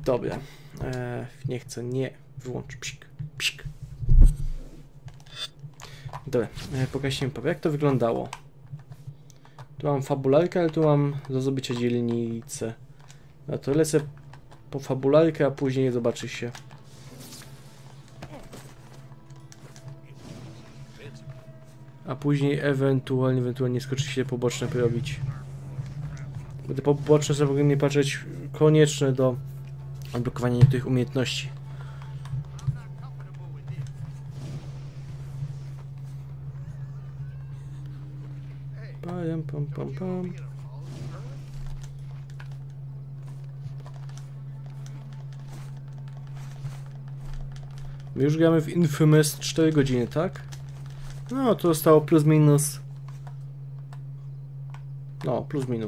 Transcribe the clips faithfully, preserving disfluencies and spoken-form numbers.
Dobra. E, nie chcę, nie. Wyłącz. Psik, psik. Dobra, e, pokażcie mi, jak to wyglądało. Tu mam fabularkę, ale tu mam do zdobycia dzielnicę. A to lecę po fabularkę, a później zobaczy się. A później ewentualnie, ewentualnie skoczy się poboczne porobić. Bo te poboczne są, powinny patrzeć, konieczne do odblokowania niektórych umiejętności. Pam, pam, pam, pam. My już gramy w Infamous cztery godziny, tak? No, to zostało plus minus. No, plus minus.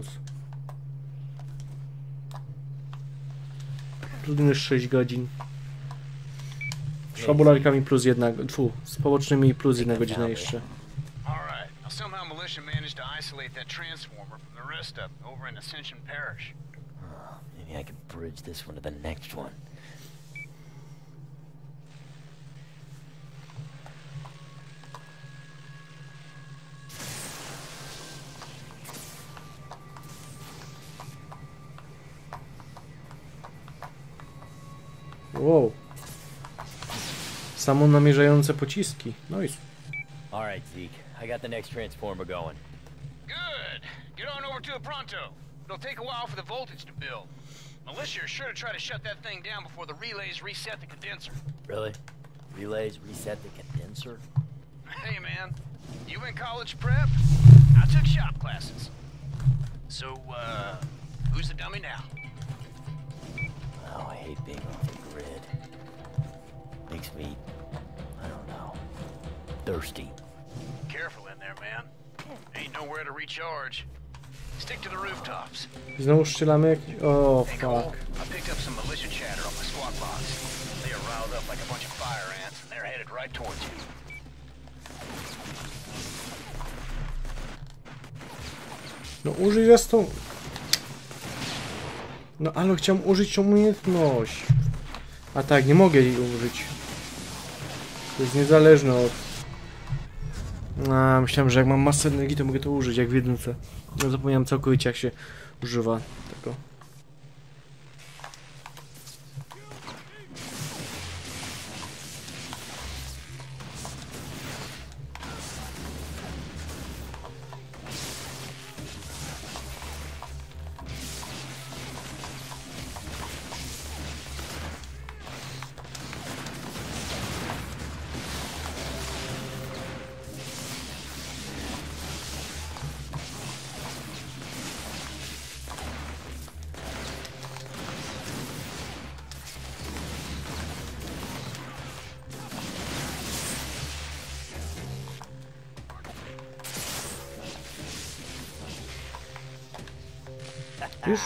Plus minus sześć godzin. Z fabularkami plus jedna, tfu, z pobocznymi plus jedna godzina jeszcze. Somehow militia managed to isolate that transformer from the rest of them over in Ascension Parish. Oh, maybe I can bridge this one to the next one. Wow. Samonamierzające pociski. Nice. All right, Zeke. I got the next transformer going. Good. Get on over to it pronto. It'll take a while for the voltage to build. Militia are sure to try to shut that thing down before the relays reset the condenser. Really? Relays reset the condenser? Hey, man. You in college prep? I took shop classes. So, uh, who's the dummy now? Oh, I hate being off the grid. Makes me, I don't know, thirsty. Careful in there, man. Ain't nowhere to recharge. Stick to the rooftops. Znowu strzelamy jakiś... O, Hey, Cole, fuck. I picked up some militia chatter on my squad box. They are riled up like a bunch of fire ants, and they're headed right towards you. No użyj zresztą... No ale chciałem użyć umiejętność. A tak, nie mogę jej użyć. To jest niezależne od... A, myślałem, że jak mam masę energii, to mogę to użyć, jak w jedynce. No zapomniałem całkowicie, jak się używa tego. Już?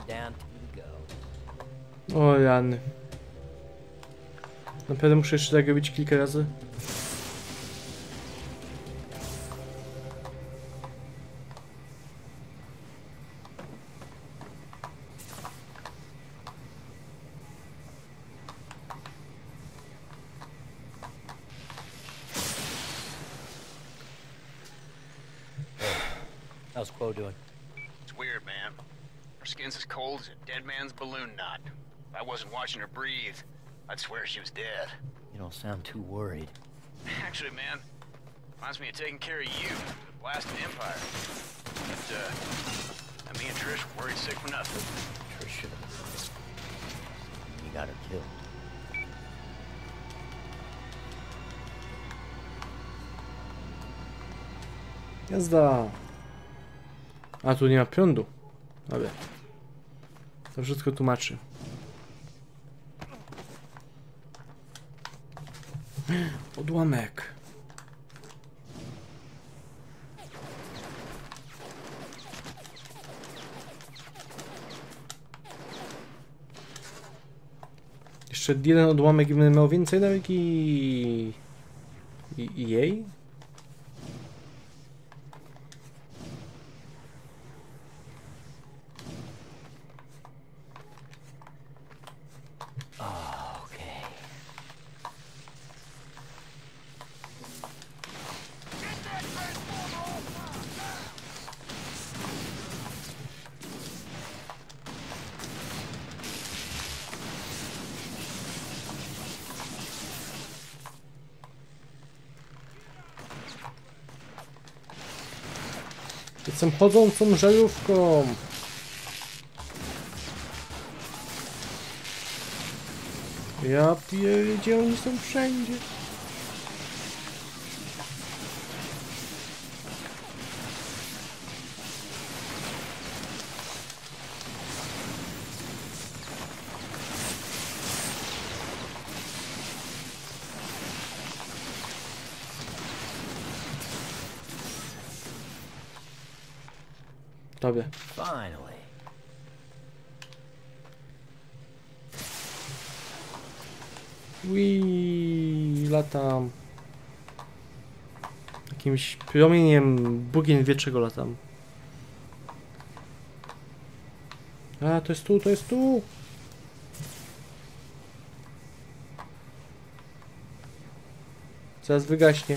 O Jany. Naprawdę muszę jeszcze tak robić kilka razy. How's Quo doing? It's weird, man. Her skin's as cold as a dead man's balloon knot. If I wasn't watching her breathe, I'd swear she was dead. You don't sound too worried. Actually, man, reminds me of taking care of you, the blasted Empire. But, uh, me and Trish were worried sick for nothing. Trish should have. You got her killed. Jazda. A tu nie ma prądu. Dobra. To wszystko tłumaczy. Odłamek. Jeszcze jeden odłamek i będę miał więcej energii. I, i jej? Jestem chodzącą żarówką. Ja pierdzie, oni są wszędzie. Dobra. Finally. Ui, latam. Jakimś promieniem bugien wieczego latam. A, to jest tu, to jest tu! Zaraz wygaśnie.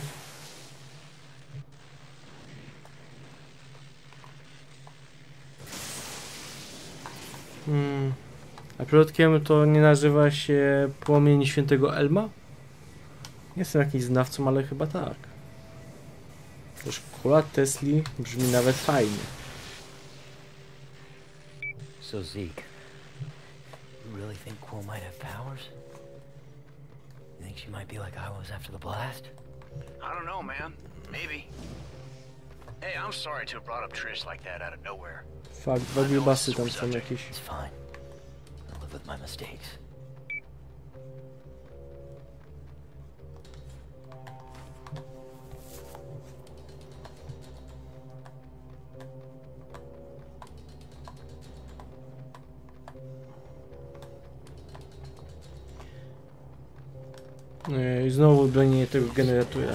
Hmm. A przypadkiem to nie nazywa się płomień świętego Elma? Nie jestem jakimś znawcą, ale chyba tak. Też kula Tesli brzmi nawet fajnie. So Zeke, you really think Quill might have powers? You think she might be like I was after the blast? I don't know, man. Maybe. Hey, I'm sorry to have brought up Trish like that out of nowhere. Fakt, dwa grubasy tam są jakieś. It's fine. I'll live with my mistakes. I znowu bronienie tego generatora.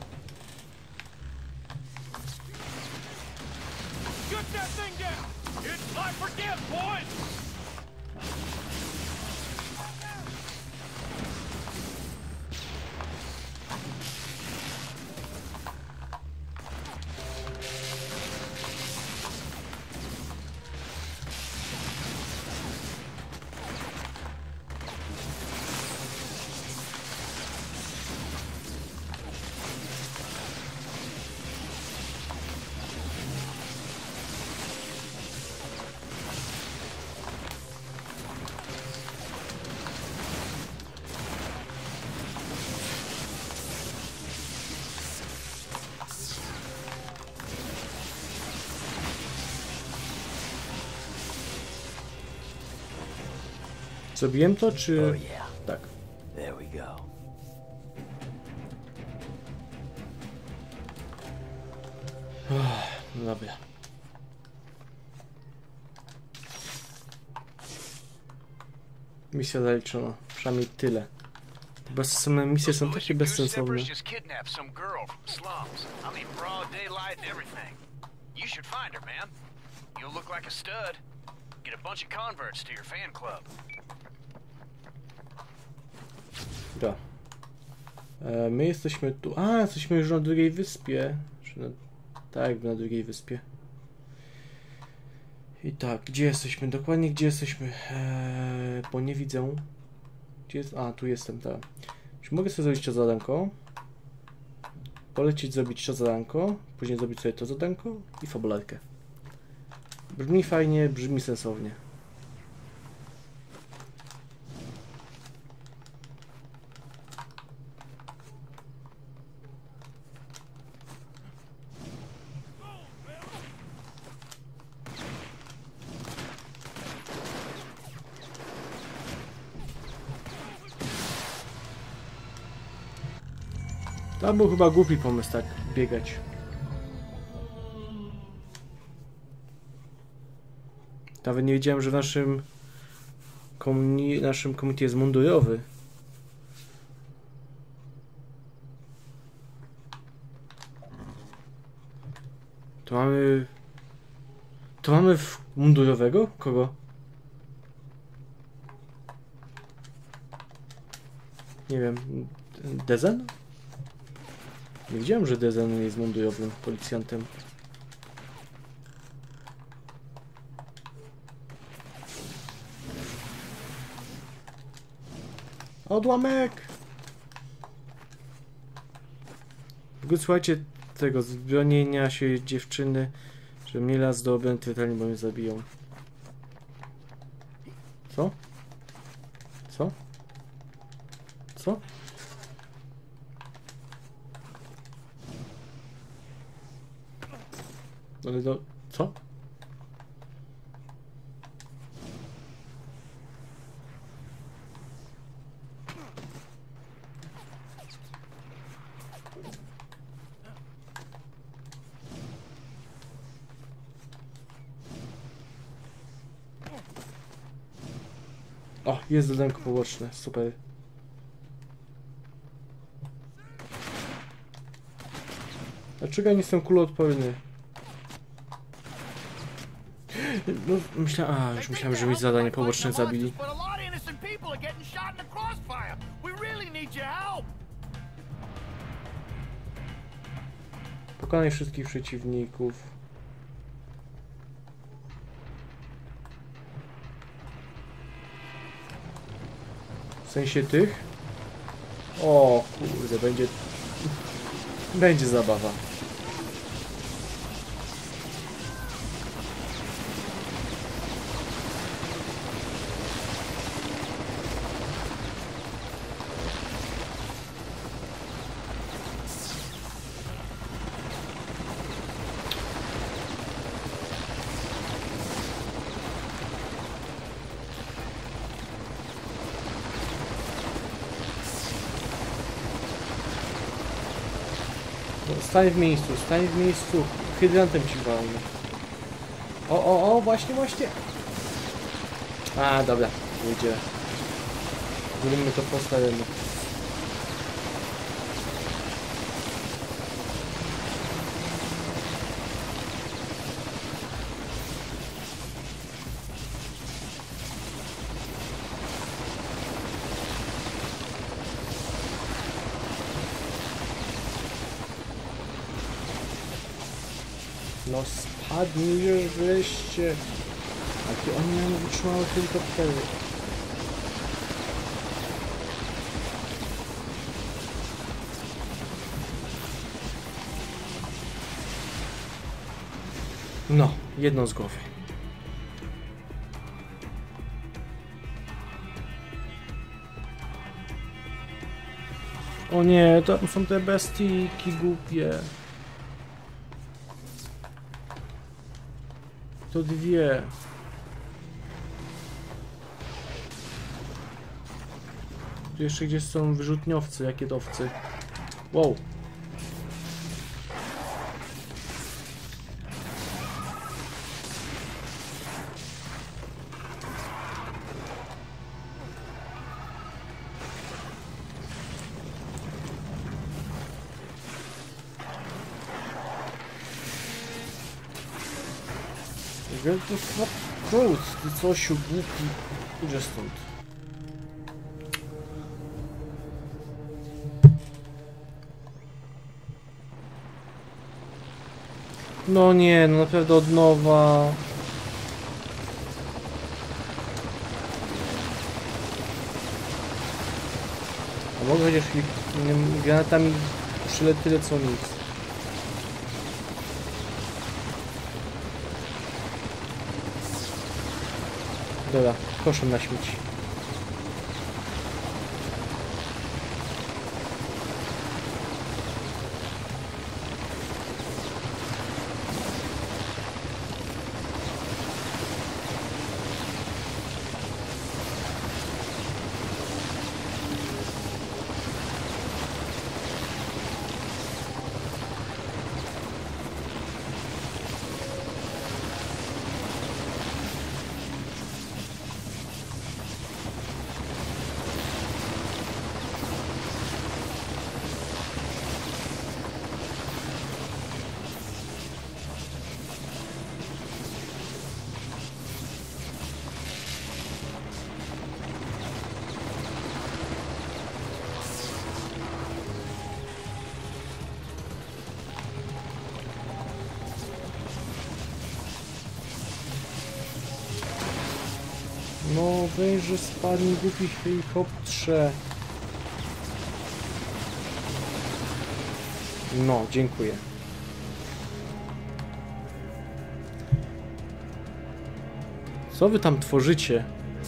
Zrobiłem to, czy... Oh yeah. Tak. There we go. No dobra. Misja zaliczona. Przynajmniej tyle. Te bezsensowne misje są takie bezsensowne. Just kidnapped some girl from the slums. I mean, broad daylight and everything. You should find her, man. You'll look like a stud. Get a bunch of converts to your fan club. Da. E, my jesteśmy tu. A, jesteśmy już na drugiej wyspie. Czy na... Tak, na drugiej wyspie. I tak, gdzie jesteśmy? Dokładnie gdzie jesteśmy? Eee, bo nie widzę. Gdzie jest? A, tu jestem, tak. Czy mogę sobie zrobić to zadanko? Polecieć zrobić to zadanko, później zrobić sobie to zadanko i fabularkę. Brzmi fajnie, brzmi sensownie. To był chyba głupi pomysł tak biegać. Nawet nie wiedziałem, że w naszym komuni naszym komicie jest mundurowy. To mamy... To mamy w mundurowego? Kogo? Nie wiem. Dezen? Nie wiedziałem, że Dezen jest mundurowym policjantem. Odłamek! W ogóle słuchajcie, tego zbronienia się dziewczyny Że mnie las do obręb totalnie, bo mnie zabiją. Co? Co? Co? Ale do... Co? O, jest zadanko poboczne, super. Dlaczego ja nie jestem kuloodporny? No, myślałem, a, już myślałem, że mi zadanie poboczne zabili. Pokonaj wszystkich przeciwników. W sensie tych? O kurde, będzie... Będzie zabawa. Stań w miejscu, stań w miejscu. Hydrantem ci walmy. O, o, o, właśnie, właśnie. A, dobra, pójdzie. Zrobimy to po staremu. No spadnij już wreszcie. Jakie oni mają wytrzymałe helikoptery. No, jedno z głowy. O nie, to są te bestii głupie. To dwie. Tu jeszcze gdzieś są wyrzutniowcy, jakie dowcy. Wow. Wielki krót, ty cosiu głupi. Idzie stąd. No nie, no naprawdę od nowa. A mogę chociaż nie wiem, granatami przyleć tyle co nic. Dobra, koszem na śmieci. No weź, że spadnie głupi helikoptrze. No, dziękuję. Co wy tam tworzycie?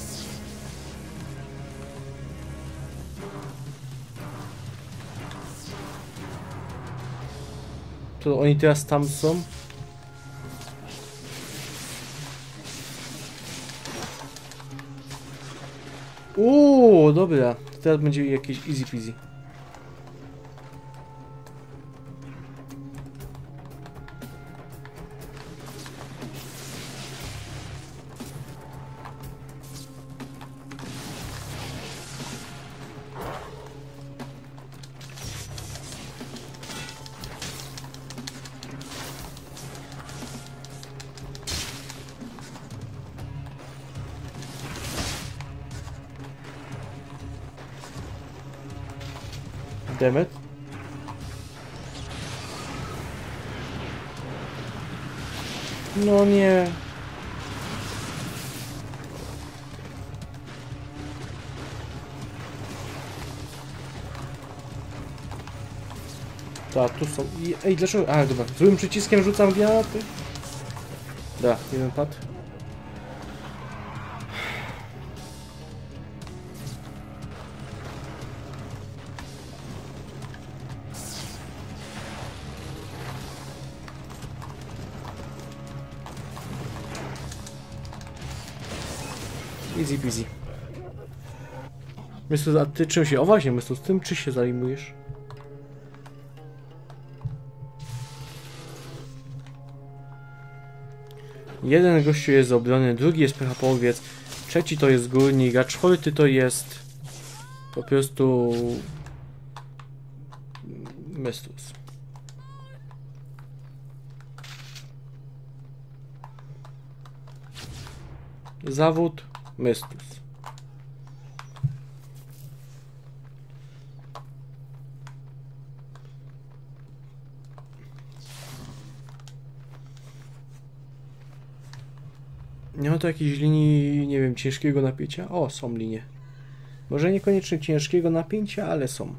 To oni teraz tam są? Uuu, dobra. Teraz będzie jakieś easy peasy. Dammit. No nie. Tak, tu są. Ej, dlaczego? A, dobra. Złym przyciskiem rzucam granaty. Da, jeden pad. Easy peasy. Myślę, a ty czym się... O właśnie, myślę, z tym czy się zajmujesz? Jeden gościu jest z obrony, drugi jest pechapowiec, trzeci to jest górnik, a czwarty to jest... Po prostu... Mystus. Zawód Mystus. Nie ma tu jakiejś linii, nie wiem, ciężkiego napięcia? O, są linie. Może niekoniecznie ciężkiego napięcia, ale są.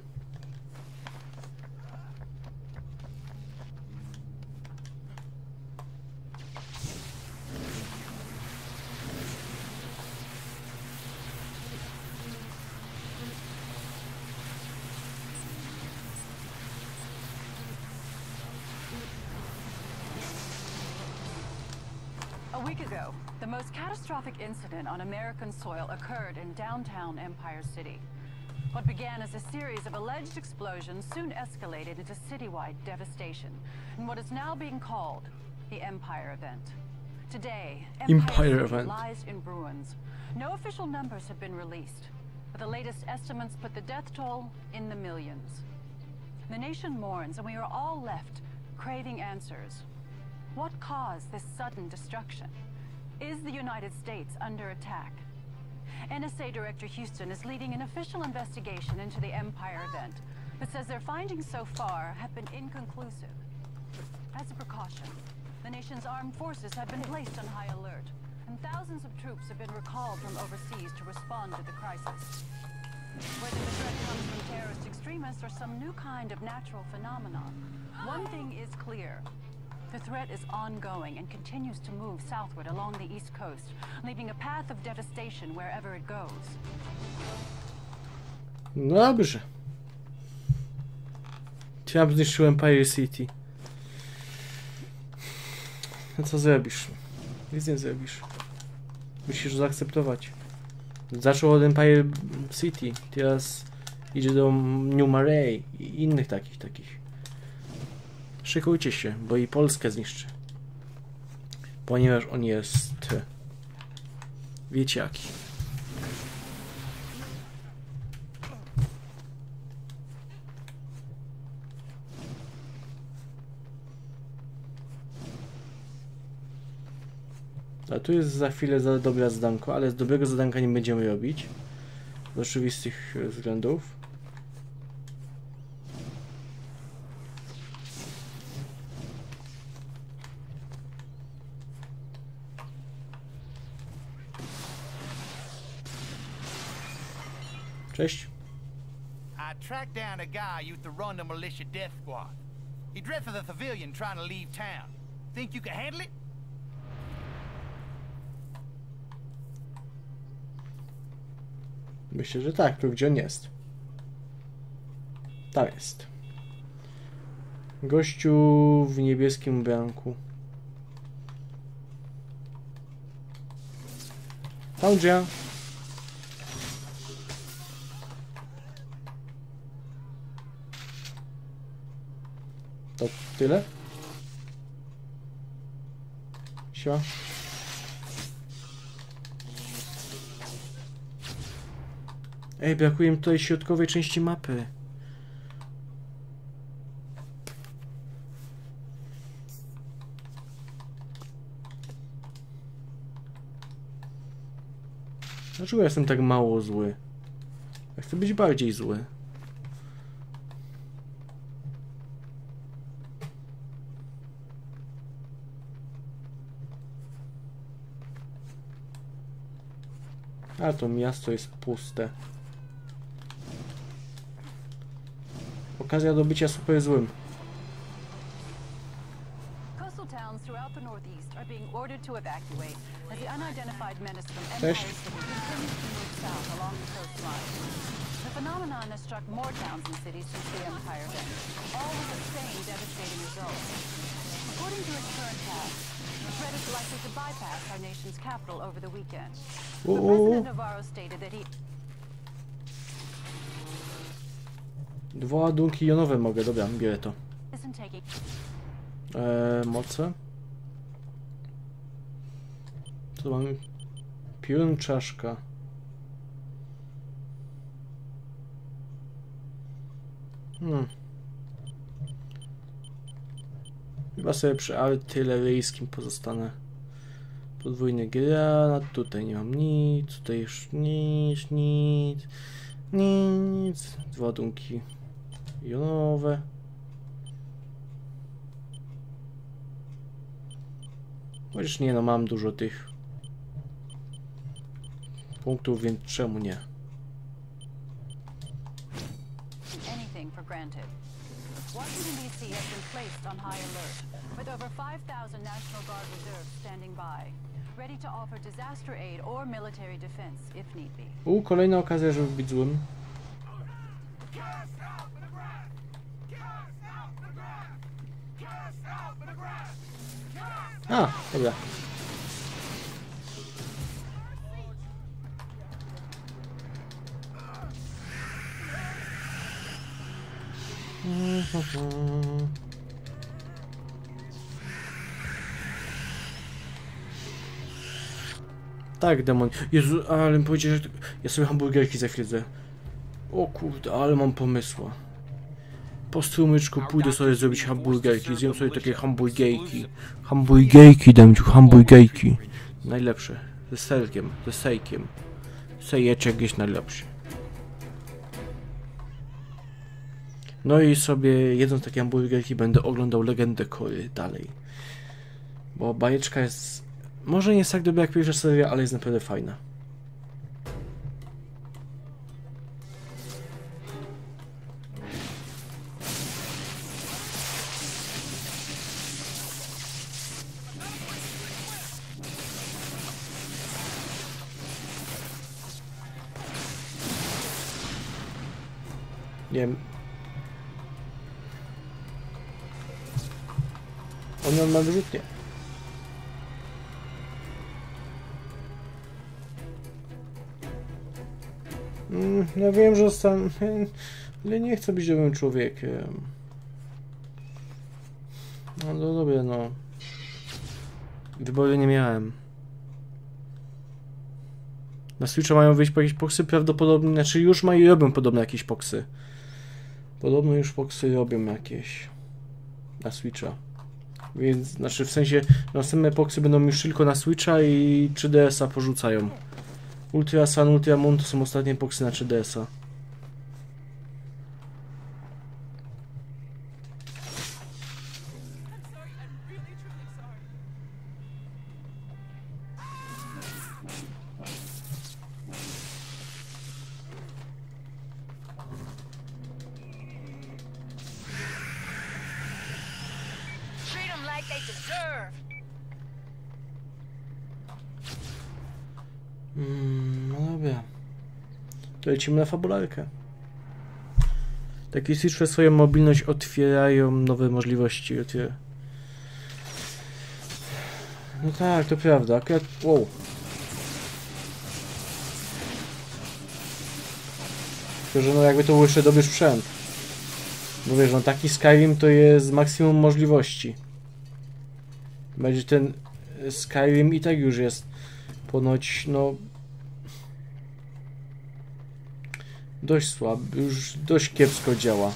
A week ago, the most catastrophic incident on American soil occurred in downtown Empire City. What began as a series of alleged explosions soon escalated into citywide devastation in what is now being called the Empire Event. Today, Empire Empire City Event lies in ruins. No official numbers have been released, but the latest estimates put the death toll in the millions. The nation mourns, and we are all left craving answers. What caused this sudden destruction? Is the United States under attack? N S A Director Houston is leading an official investigation into the Empire Event, but says their findings so far have been inconclusive. As a precaution, the nation's armed forces have been placed on high alert, and thousands of troops have been recalled from overseas to respond to the crisis. Whether the threat comes from terrorist extremists or some new kind of natural phenomenon, one thing is clear. The threat is ongoing and continues to move southward along the east coast, leaving a path of devastation wherever it goes. No dobrze. Ja zniszczył Empire City. No co zrobisz? Nic nie zrobisz. Musisz zaakceptować. Zaczął od Empire City, teraz idzie do New Marais i innych takich, takich. Szykujcie się, bo i Polskę zniszczy. Ponieważ on jest... Wiecie jaki. A tu jest za chwilę za dobre zadanko, ale z dobrego zadanka nie będziemy robić. Z oczywistych względów. Cześć. I tracked down a guy used to run the militia death squad. He dressed as a civilian trying to leave town. Think you can handle it? Myślę, że tak. Tu gdzie on jest? Tam jest. Gościu w niebieskim ubranku. Tam gdzie? To tyle? Siła. Ej, brakuje mi tutaj środkowej części mapy. Dlaczego jestem tak mało zły? Ja chcę być bardziej zły. A to miasto jest puste. Okazja do bycia super złym. Coastal towns throughout the northeast are being ordered to evacuate as the unidentified menace from Empire Cześć. City continues to move south along the coastline. The phenomenon has struck more towns and cities since the Empire vanished, all with the same devastating results. According to its current path, the threat is likely to bypass our nation's capital over the weekend. O, But o, President o. Navarro stated that he Dwa ładunki jonowe mogę, dobra, biorę to. isn't taking Eee, moce. Co mamy? Piorun czaszka. Hmm. Chyba sobie przy artyleryjskim pozostanę. Podwójny granat, tutaj nie mam nic, tutaj już nic, nic, nic. Dwa ładunki jonowe. Chociaż nie, no mam dużo tych punktów, więc czemu nie? anything for granted. Washington, D C has been placed on high alert, with over five thousand National Guard reserves standing by, ready to offer disaster aid or military defense if need be. U, kolejna okazja, żeby być złym. A, dobra. Tak, demon. Jezu, ale mi powiedział, że... Ja sobie hamburgerki za chwilę zje. O kurde, ale mam pomysła. Po strumyczku pójdę sobie zrobić hamburgerki. Zjem sobie takie hamburgerki. Hamburgerki, Demciu, hamburgerki. Najlepsze. Ze serkiem, ze sejkiem. Sejeczek jest najlepszy. No i sobie jedząc takie hamburgerki będę oglądał Legendę Korry dalej. Bo bajeczka jest... Może nie jest tak dobra jak pierwsza seria, ale jest naprawdę fajna. Nie wiem. On ją ma wyrzutnie. Mm, ja wiem, że stan... ale nie chcę być dobrym człowiekiem. No, no dobra, no. Wyboru nie miałem. Na Switcha mają wyjść po jakieś poksy, prawdopodobnie, znaczy już mają, robią podobne jakieś poksy. Podobno już poksy robią jakieś na Switcha. Więc, znaczy w sensie, następne poksy będą już tylko na Switcha i trzy D S a porzucają. Ultra Sun, Ultra Moon to są ostatnie poksy na trzy D S a. Mm, no dobra. to lecimy na fabularkę. Takie Switch przez swoją mobilność otwierają nowe możliwości. Otwiera... No tak, to prawda. Akurat... Wow. Tylko, że no jakby to był jeszcze dobry sprzęt. Bo wiesz, no taki Skyrim to jest maksimum możliwości. Będzie ten Skyrim i tak już jest ponoć, no... Dość słaby, już dość kiepsko działa.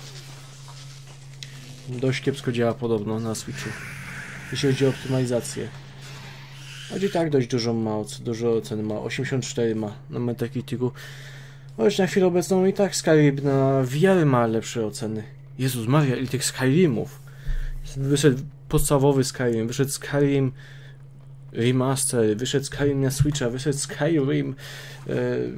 Dość kiepsko działa podobno na Switchu. Jeśli chodzi o optymalizację. Choć i tak dość dużo ma, dużo oceny ma. osiemdziesiąt cztery ma na Metacriticu. Choć na chwilę obecną i tak Skyrim na V R ma lepsze oceny. Jezus Maria, ile tych Skyrimów. Wyszedł podstawowy Skyrim, wyszedł Skyrim Remaster, wyszedł Skyrim na Switcha, wyszedł Skyrim e,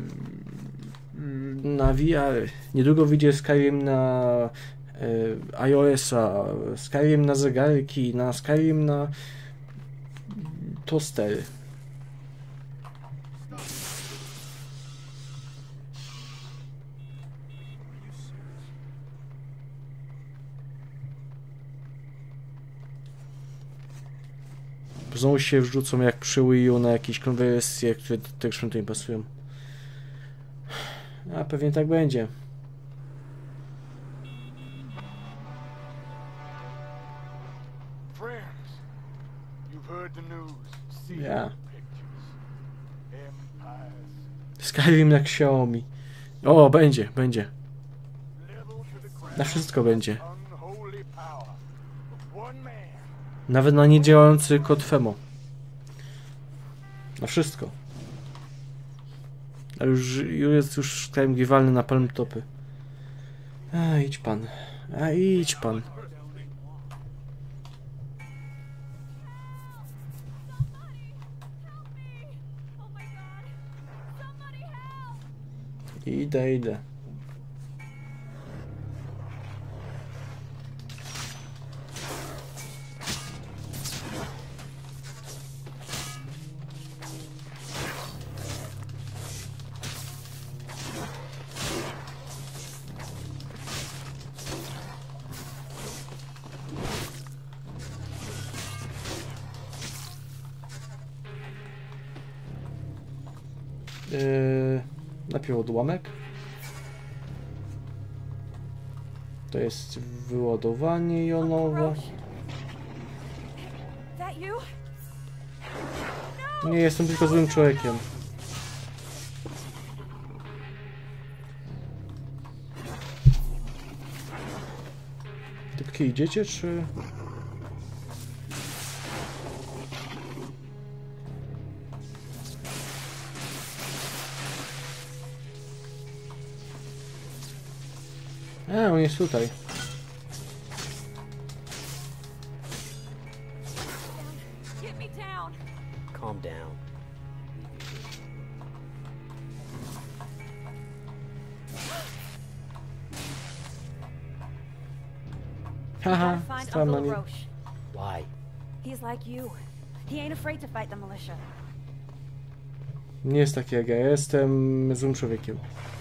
na V R. Niedługo wyjdzie Skyrim na e, iOS-a, Skyrim na zegarki, na Skyrim na tostery. Znowu się wrzucą jak przy Wii U na jakieś konwersje, które do tego sprzętu nie pasują. A pewnie tak będzie. Ja. Skyrim na Xiaomi. O, będzie, będzie. Na wszystko będzie. Nawet na niedziałający kod Femo. Na wszystko. Ale już, już jest już Skyrim grywalny na palm topy. A idź pan. A idź pan. Idę, idę. Yy, najpierw odłamek. To jest wyładowanie jonowe. Nie, jestem tylko złym człowiekiem. Typki idziecie, czy... A, on jest tutaj. Calm down. Haha, Find stałem na Uncle nim. Roche. Why? He's like you. He ain't afraid to fight the militia. Nie jest taki jak ja, jestem złym człowiekiem.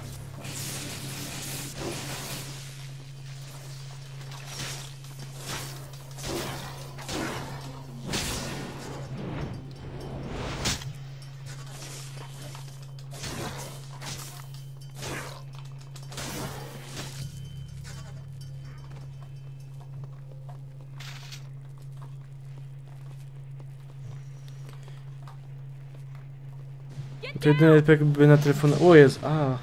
To jedyny R P G by na telefon... O jest, a.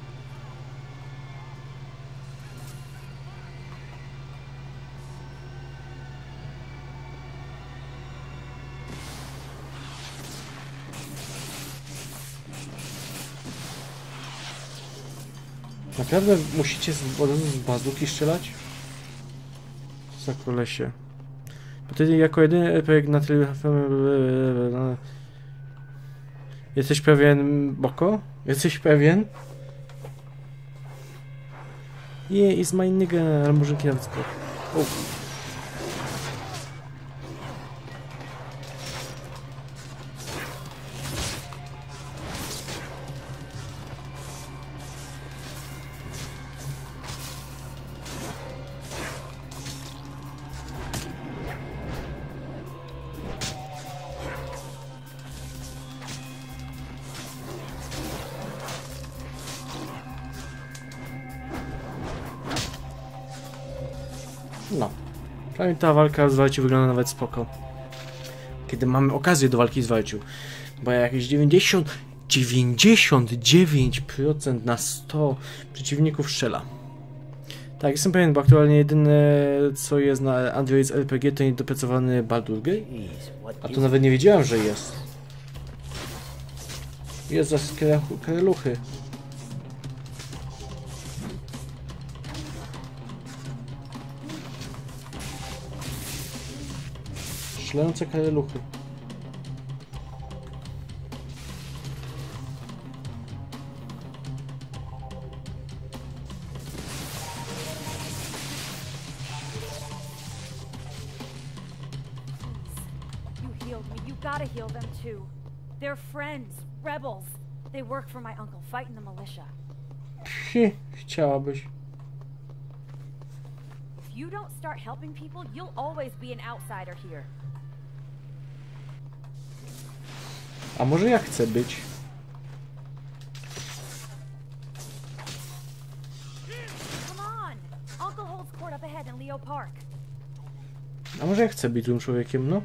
Naprawdę musicie z, od razu z bazuki strzelać? Za kolesie. Bo ty jako jedyny R P G na telefonie... Jesteś pewien, Boko? Jesteś pewien? Yeah, is my nigga, ale może nawet spoko. O. No. Przynajmniej ta walka z Walciu wygląda nawet spoko. Kiedy mamy okazję do walki z Walciu. Bo jakieś dziewięćdziesiąt, dziewięćdziesiąt dziewięć procent na sto przeciwników strzela. Tak, jestem pewien, bo aktualnie jedyne co jest na Android L P G to niedopracowany Baldur's Gate. A to nawet nie wiedziałem, że jest. Jest za kareluchy. Szlejące kareluchy. You healed me. You gotta heal them too. They're friends, rebels. They work for my uncle, fighting the militia. Pchi, chciałabyś. If you don't start helping people, you'll always be an outsider here. A może ja chcę być? Come on! Uncle holds court up ahead in Leo Park. A może ja chcę być złym człowiekiem, no?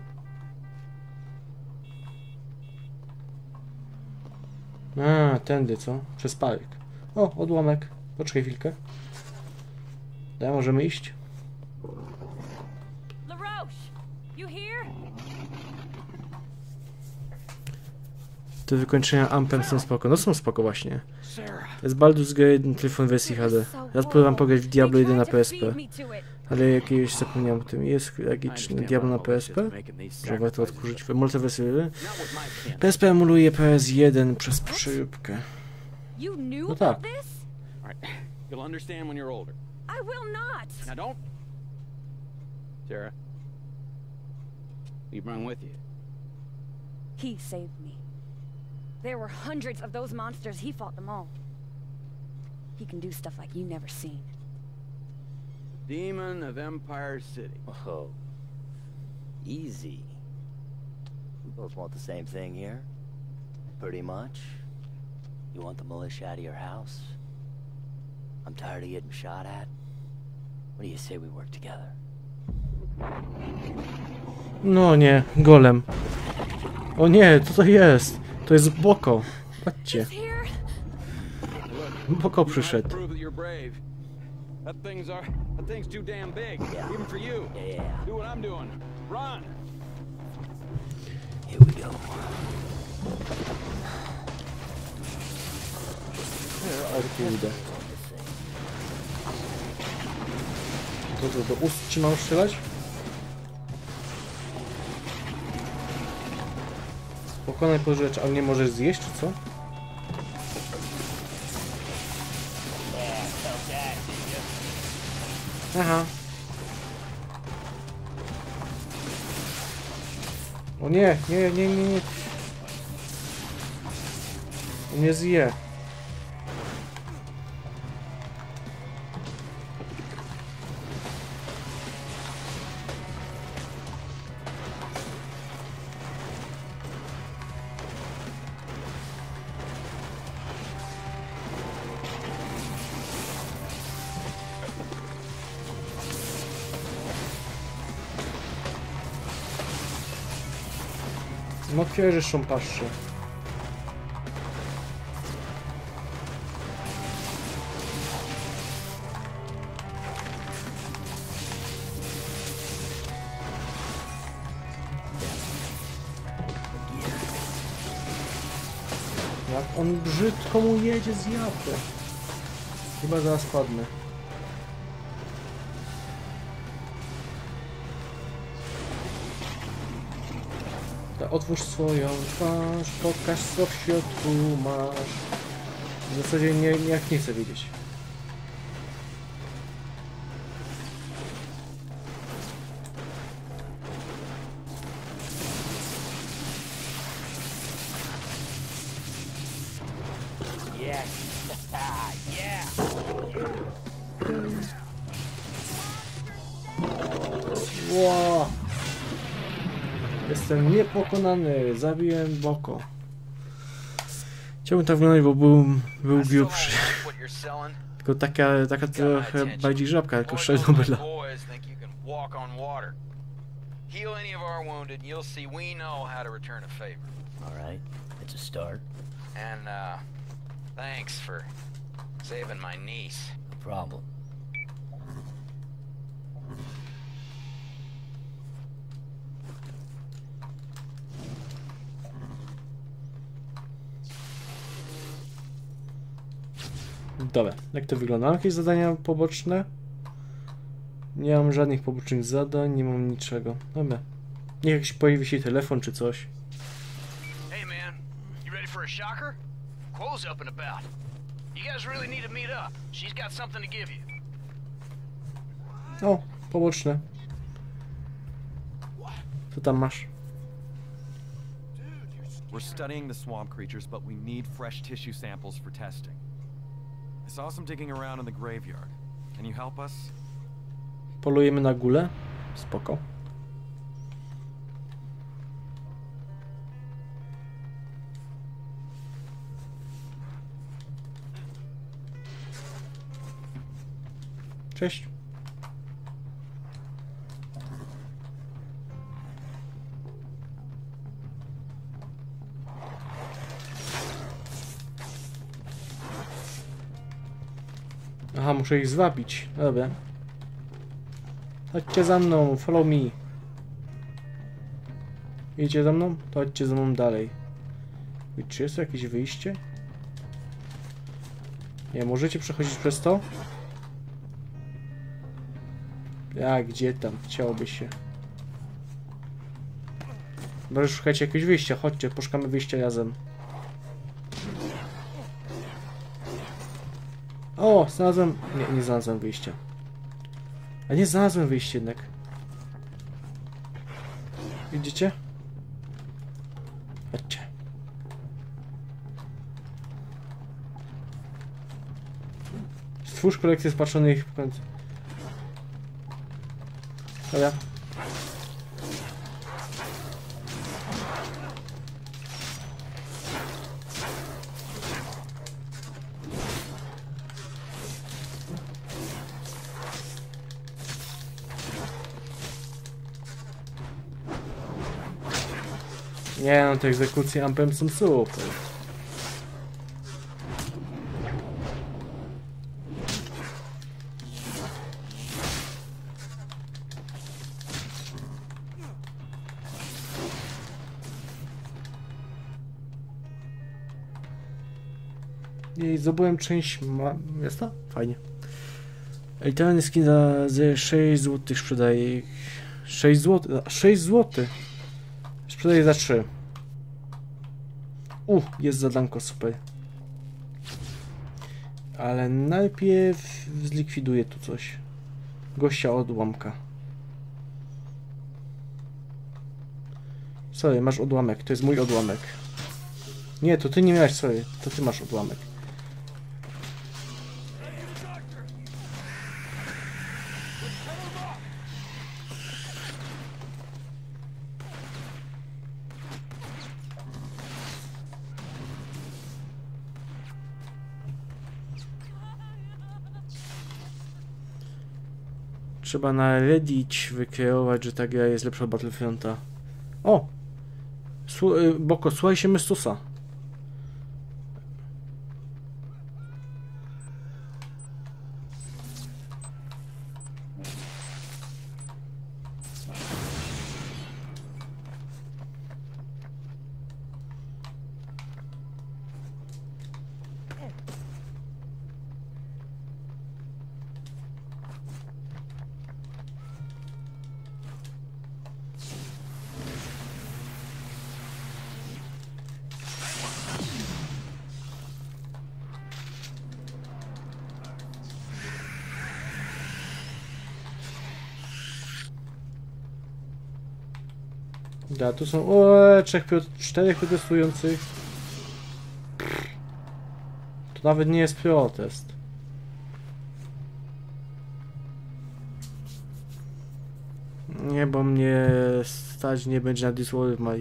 A, tędy, co? Przez park. O, odłamek. Poczekaj chwilkę. Da, możemy iść? LaRoche! You here? Te wykończenia Ampem są spoko. No są spoko właśnie. To jest Baldur's Gate na telefon wersji H D. Ja próbowałem pograć w Diablo jeden na P S P. Ale jakiegoś zapomniałem o tym. Jest tragiczny Diablo na P S P? Że warto odkurzyć. Multiwersję. P S P emuluje P S jeden przez przeróbkę. You knew No tak. about this? Alright, you'll understand when you're older. I will not! Now don't... Sarah. You bring with you. He saved me. There were hundreds of those monsters. He fought them all. He can do stuff like you never seen. Demon of Empire City. Oh. Easy. We both want the same thing here. Pretty much. You want the militia out of your house? I'm tired of getting shot at. What do you say we work together? No nie, golem. O nie, co to jest? To jest Boko. Patrzcie. He's here? Boko przyszedł. Prove that you're brave. That thing's our... That thing's too damn big. Yeah. Even for you. Yeah, yeah. Do what I'm doing. Run! Here we go. O kurde. To co, do ust ci mam strzelać? Pokonaj po rzecz, a nie możesz zjeść, czy co? Aha. O nie, nie, nie, nie, nie. On mnie zje. No otwierzysz sząpaszczy. Jak on brzydko mu jedzie z japy. Chyba zaraz padnę. Otwórz swoją twarz, pokaż co w środku masz. W zasadzie nie, nie, nie chcę wiedzieć. Wow. Jestem niepokonany, zabiłem Boko. Chciałbym tak wyglądać, bo był, był grubszy. Tylko taka, taka trochę bardziej żabka, jako Shernobyla. walk on water. Heal any of our wounded, and you'll see we know how to return a favor. All right, it's a start. And, uh, thanks for saving my niece. No problem. Dobra, jak to wygląda? Mam jakieś zadania poboczne? Nie mam żadnych pobocznych zadań, nie mam niczego. Dobra. Niech jakiś pojawi się telefon czy coś. Hey man, you ready for a shocker? Quo's up and about. You guys really need to meet up. She's got something to give you. O, poboczne. Co tam masz? We're studying the swamp creatures, but we need fresh tissue samples for testing. I saw some digging around in the graveyard. Can you help us? Polujemy na gulę? Spoko. Cześć. Aha, muszę ich zwabić. Dobra. Chodźcie za mną, follow me. Idziecie za mną? To chodźcie za mną dalej. I czy jest tu jakieś wyjście? Nie, możecie przechodzić przez to? Ja, gdzie tam? Chciałoby się. Może szukajcie jakiegoś wyjścia, chodźcie, poszukamy wyjścia razem. O, znalazłem... Nie, nie znalazłem wyjścia. A nie znalazłem wyjścia jednak. Widzicie? Chodźcie. Stwórz kolekcję spatrzonych... Dobra. Nie no, te egzekucje Ampem są super. I zdobyłem część ma... miasta? Fajnie. Elitarny skin za ze sześć złotych sprzedaje. sześć złotych. sześć złotych. Sprzedaję za trzy. U, jest zadanko, super. Ale najpierw zlikwiduję tu coś. Gościa odłamka. Sorry, masz odłamek. To jest mój odłamek. Nie, to ty nie miałeś, sorry. To ty masz odłamek. Trzeba na Reddit wykreować, że ta gra jest lepsza od Battlefronta. O! Słu Boko, słuchaj się Mystusa. Da, tu są o, trzech, czterech protestujących. To nawet nie jest protest. Nie, bo mnie stać nie będzie na Discord My.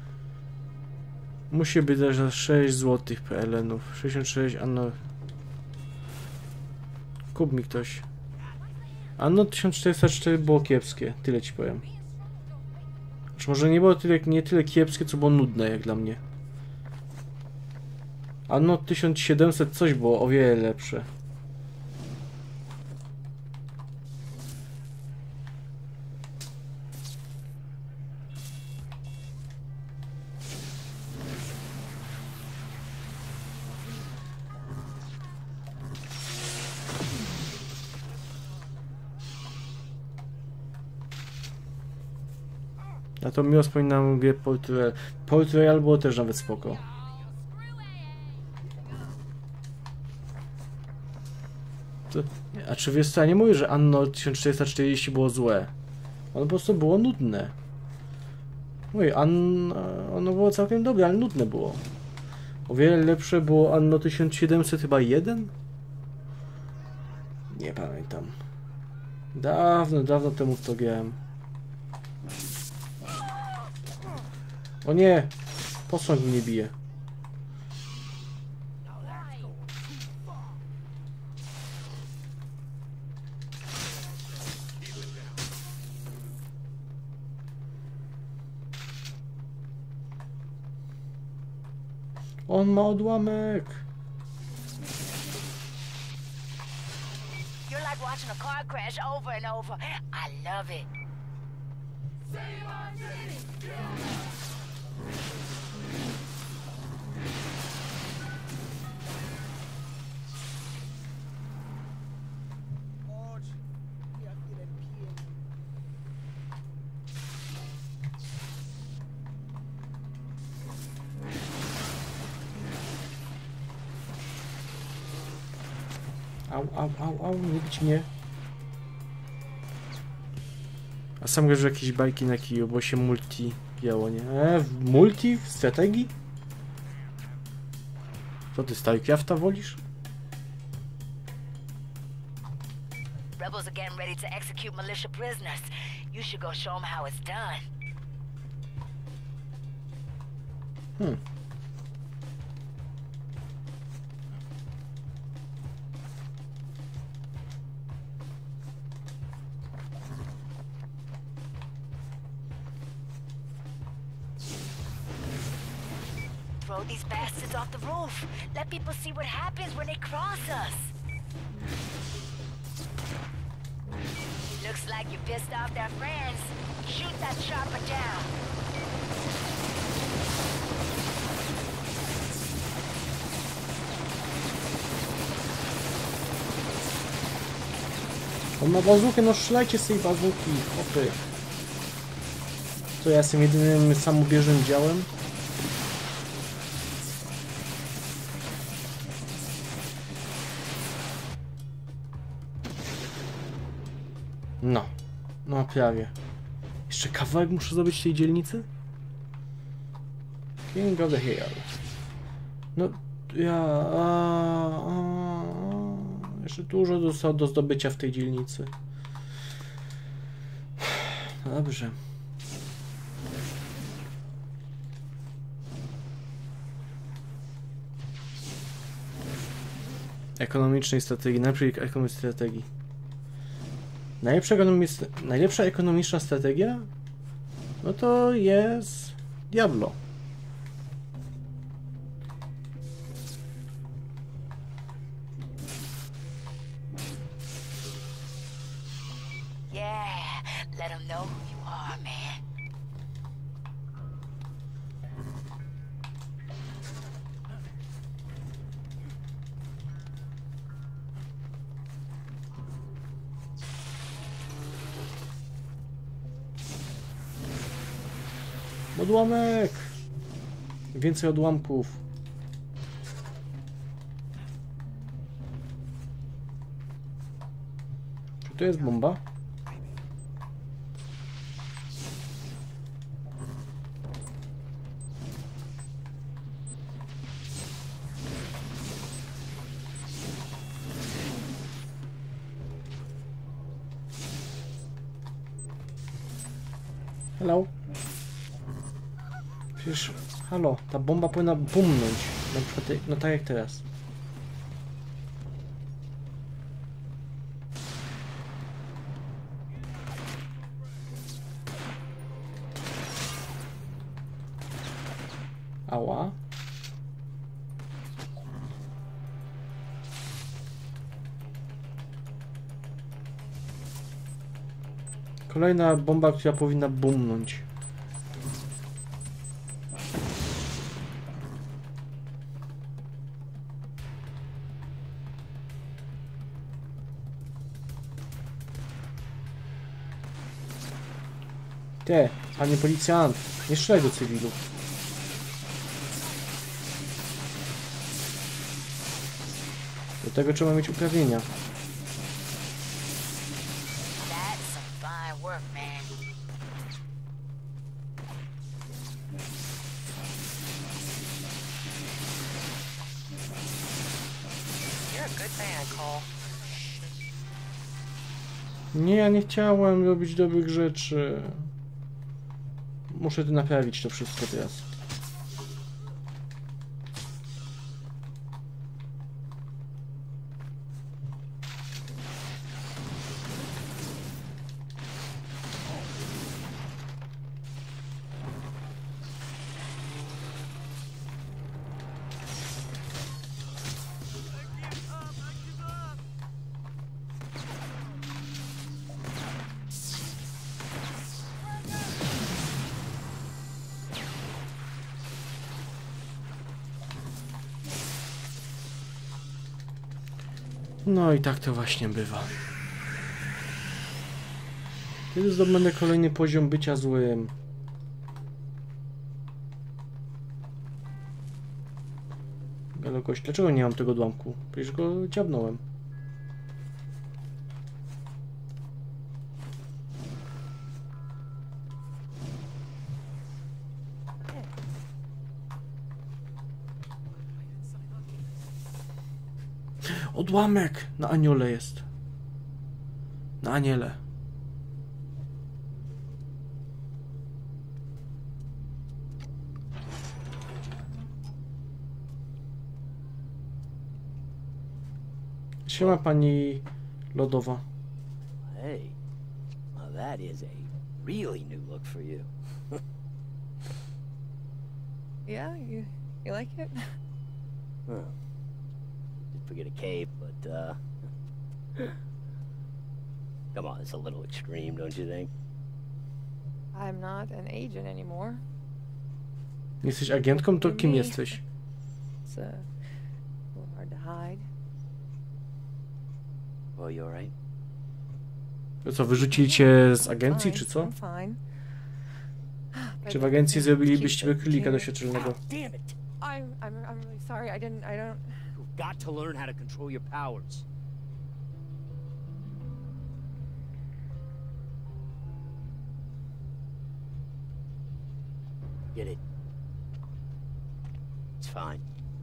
Musi być też za sześć złotych P L N-ów. sześćdziesiąt sześć, a no. Kup mi ktoś. Anno tysiąc czterysta cztery było kiepskie, tyle ci powiem. Znaczy może nie było tyle, nie tyle kiepskie, co było nudne jak dla mnie. Anno tysiąc siedemset coś było o wiele lepsze. Ja to miło wspominam grę Port Royal. Port Royal było też nawet spoko. To, a czy wiesz co, ja nie mówię, że Anno tysiąc czterysta czterdzieści było złe. Ono po prostu było nudne. Mówię, Anno, ono było całkiem dobre, ale nudne było. O wiele lepsze było Anno tysiąc siedemset chyba jeden? Nie pamiętam. Dawno, dawno temu w to grałem. O nie! Posąg mnie bije. On ma odłamek. You're like watching a car crash over and over. I love it. Au, au, au, au, nie bić mnie. A sam grasz w jakieś bajki na kiju, bo się multi giało, nie? E, w multi? W strategii? Co ty, StarCrafta wolisz? Rebels are getting ready to execute militia prisoners. You should go show them how it's done. Hmm. Throw these bastards off the roof. Let people see what happens when they cross us. Looks like you pissed off their friends. Shoot that chopper down. On ma bazukę, no strzelajcie z tej bazuki, hopy. To ja jestem jedynym samobieżnym działem. No, no prawie. Jeszcze kawałek muszę zrobić w tej dzielnicy? King of the Hill. No, ja... A, a, a, jeszcze dużo do, do zdobycia w tej dzielnicy. Dobrze. Ekonomicznej strategii, najpierw ekonomicznej strategii. Najlepsza, ekonomiczna, najlepsza ekonomiczna strategia? No to jest Diablo. Yeah, let them know who you are, man. Odłamek! Więcej odłamków. Czy to jest bomba? Hello? Przecież, halo, ta bomba powinna bumnąć. Na przykład, no tak jak teraz. Kolejna bomba, która powinna bumnąć. Te, panie policjant, nie strzelaj do cywilów. Do tego trzeba mieć uprawnienia. That's some fine work, man. You're a good man, Cole. Nie, ja nie chciałem robić dobrych rzeczy. Muszę tu naprawić to wszystko teraz. No i tak to właśnie bywa. Kiedy zdobędę kolejny poziom bycia złym? Galogość, dlaczego nie mam tego odłamku? Przecież go dziabnąłem. Odłamek! Na aniole jest. Na aniele. Siema pani lodowa. Hey, well, that is a really new look for you. Yeah, you you like it? Huh. Did forget a cape, but uh come on, it's a little extreme, don't you think? I'm not an agent anymore. Jesteś agentką? To kim jesteś? It's uh, a little hard to hide. Well, you alright? To co, wyrzucili cię z agencji, Fine, czy co? I'm fine. Czy w But agencji keep zrobilibyście the królika care. doświadczalnego? Damn it! I'm I'm I'm really sorry. I didn't I don't You've got to learn how to control your powers. Get it? It's fine.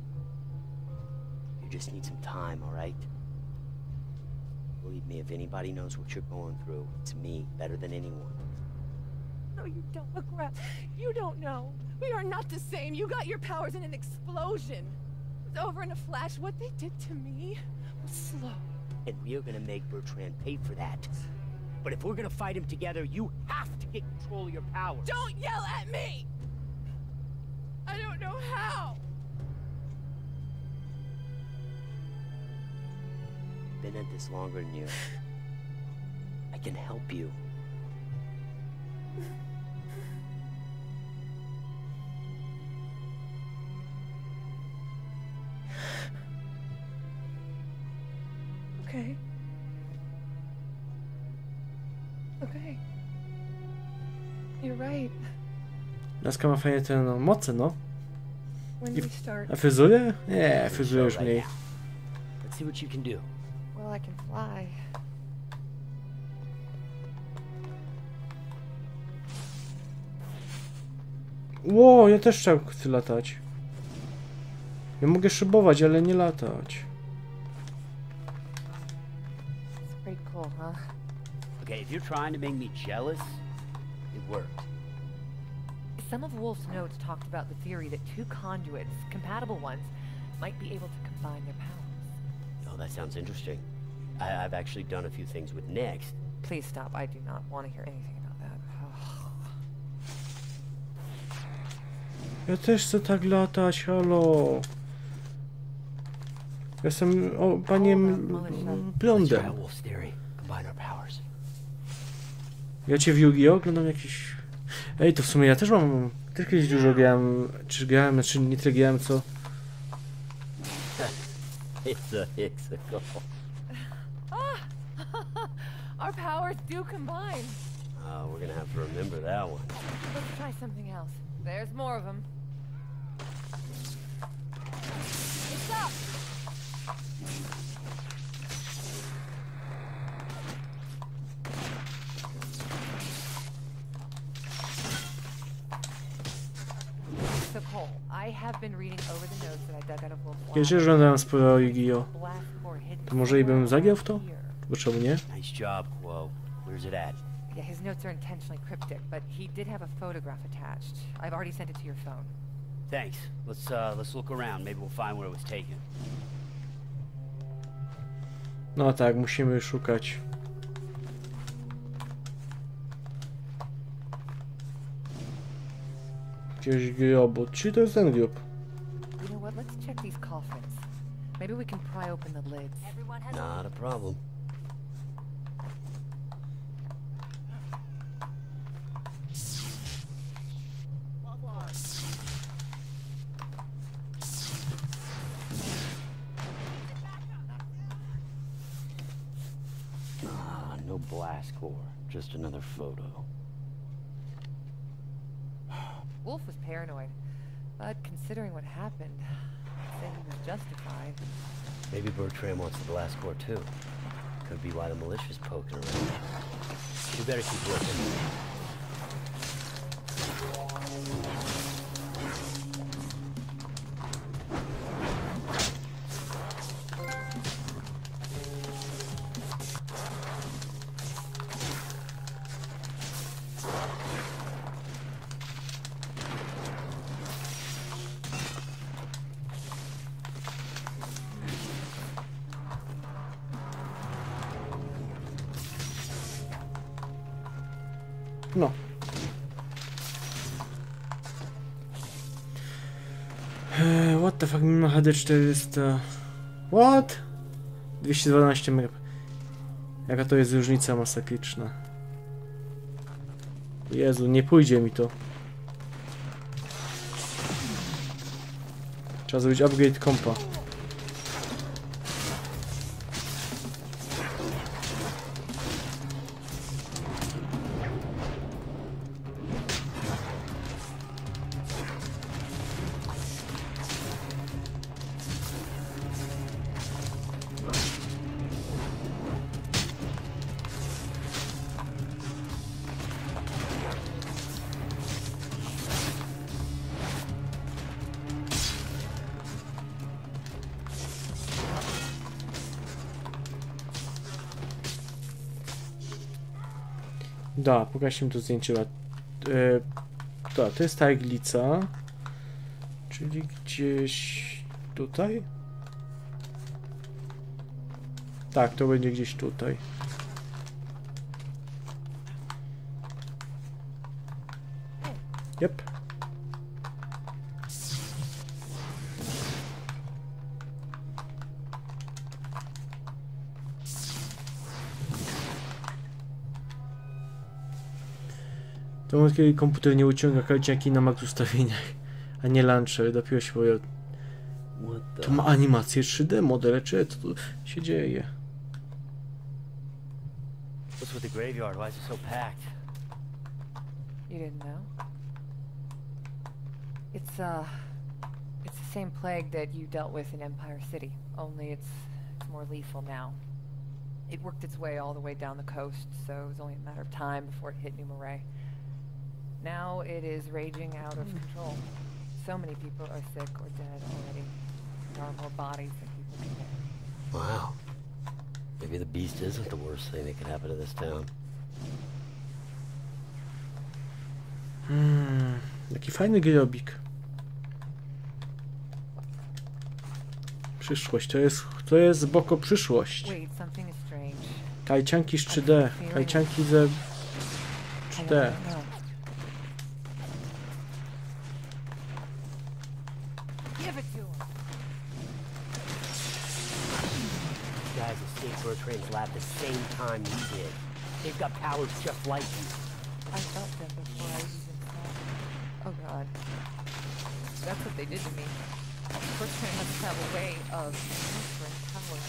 You just need some time, all right? Believe me, if anybody knows what you're going through, it's me, better than anyone. No, you don't, McGrath. You don't know. We are not the same. You got your powers in an explosion. It was over in a flash. What they did to me was slow. And we're gonna make Bertrand pay for that. But if we're gonna fight him together, you have to get control of your powers. Don't yell at me! I don't know how. Been at this longer than you. I can help you. Okay. Okay. You're right. Laska ma fajnie te no, moce, no. When I do we start? A fryzurę? Nie, fryzurę już mniej. Let's see what you can do. Well, I can fly. Ło, ja też chciałem chcę latać. Ja mogę szybować, ale nie latać. It's pretty cool, huh? Okay, if you're trying to make me jealous, it worked. Some of Wolf's notes talked about the theory that two conduits, compatible ones, might be able to combine their powers. Oh, that sounds interesting. I I've actually done a few things with Next. Please stop. I do not want to hear anything about that. Ja też chcę tak latać, halo. Jestem o, paniem Let's try blondem. Wolf's theory. Combine our powers. Ja cię w Yu-Gi-Oh! Oglądam jakiś... Ej, to w sumie ja też mam... Też kiedyś dużo grałem... Czy grałem, czy nie tyle grałem, co... It's a hixicle. Our powers do combine. Oh, we're gonna have to remember that one. Let's try something else. There's more of them. It's up! So Cole, I have been reading over the notes that I dug out of Wolf's lab. Kiedyś oglądałem sporo Yu-Gi-Oh! To może i bym zagrał w to? Bo czemu nie? Nice job, Quo. Where's it at? Yeah, his notes are intentionally cryptic, but he did have a photograph attached. I've already sent it to your phone. Thanks. Let's uh, let's look around. Maybe we'll find where it was taken. No tak, musimy szukać. Gdzieś grobot. Czy to jest ten grób? You know what? Let's check these coffins. Maybe we can pry open the lids. Not a problem. Ah, no blast core. Just another photo. Wolf was paranoid, but considering what happened, I'd say he was justified. Maybe Bertram wants the blast core too. Could be why the militia's poking around. We better keep looking. No. Eee, what the fuck, mimo H D czterysta... What? dwieście dwanaście meg. Jaka to jest różnica masakryczna. Jezu, nie pójdzie mi to. Trzeba zrobić upgrade kompa. Da, pokażmy to zdjęcie. E, to, to jest ta iglica. Czyli gdzieś tutaj? Tak, to będzie gdzieś tutaj. Yep. To moment, kiedy komputer nie uciąga karcianki na max ustawieniach, a nie launcher, dopiero się pojawi. To ma animację trzy D, modele, czy co tu się dzieje? What's with the graveyard? Why is it so packed? You didn't know? It's, uh... It's the same plague that you dealt with in Empire City, only it's, it's more lethal now. It worked its way all the way down the coast, so it was only a matter of time before it hit New Marais. Now it is raging out of control. So many people are sick or dead already. There are more bodies than people can bear. Wow. Maybe the beast isn't the worst thing that could happen to this town. Hmm, jaki fajny grobik. Przyszłość, to jest, to jest z boku przyszłość. Wait, something is strange. Kajcianki z trzy D, kajcianki ze trzy D. Guys escaped Bertram's lab the same time we did. They've got powers just like you. I felt them before I even saw them. Oh god. That's what they did to me. Bertrand must have a way of transferring power.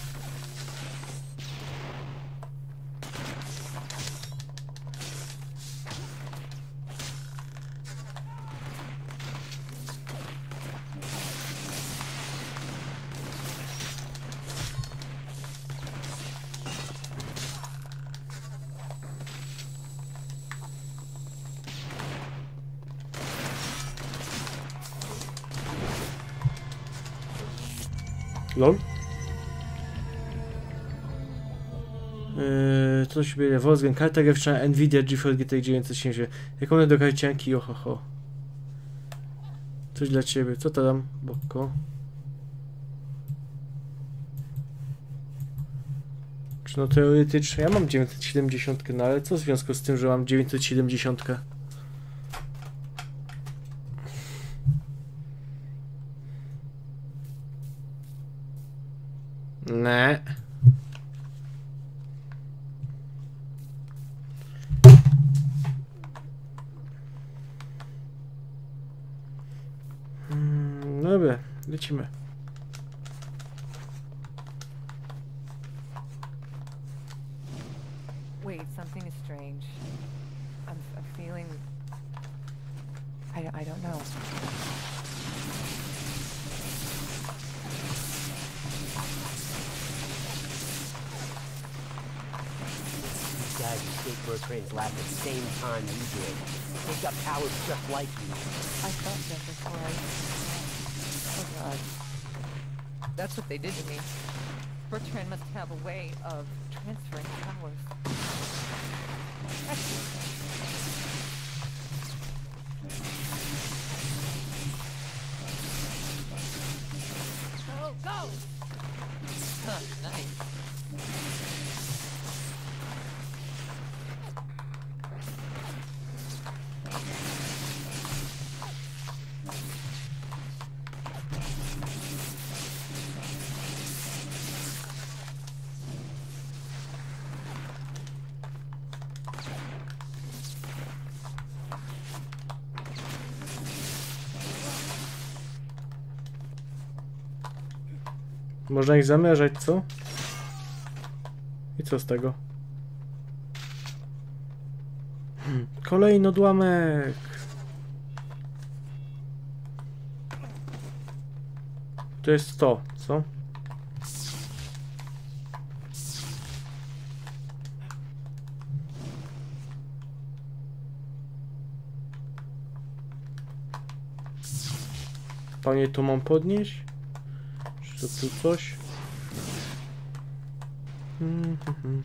Lol. Yy, co się bierze? Wolfgang, karta graficzna Nvidia GeForce G T X dziewięćset siedemdziesiąt. Jak one do karcianki, ohoho. Coś dla ciebie. Co to tam? Bokko. Czy no teoretycznie ja mam dziewięćset siedemdziesiąt, no ale co w związku z tym, że mam dziewięćset siedemdziesiąt? Nie. Hmm, dobra, lecimy. Wait, something is strange. I'm, I'm feeling... I, I don't know. Guys escaped Bertrand's lab at the same time you did. They've got powers just like you. I felt them before I... Oh god. That's what they did to me. Bertrand must have a way of transferring powers. Go, go! Huh, nice. Można ich zamierzać, co? I co z tego? Hmm, kolejny odłamek. To jest to, co? Panie, to mam podnieść? Czy to tu coś? Hmm, hmm, hmm.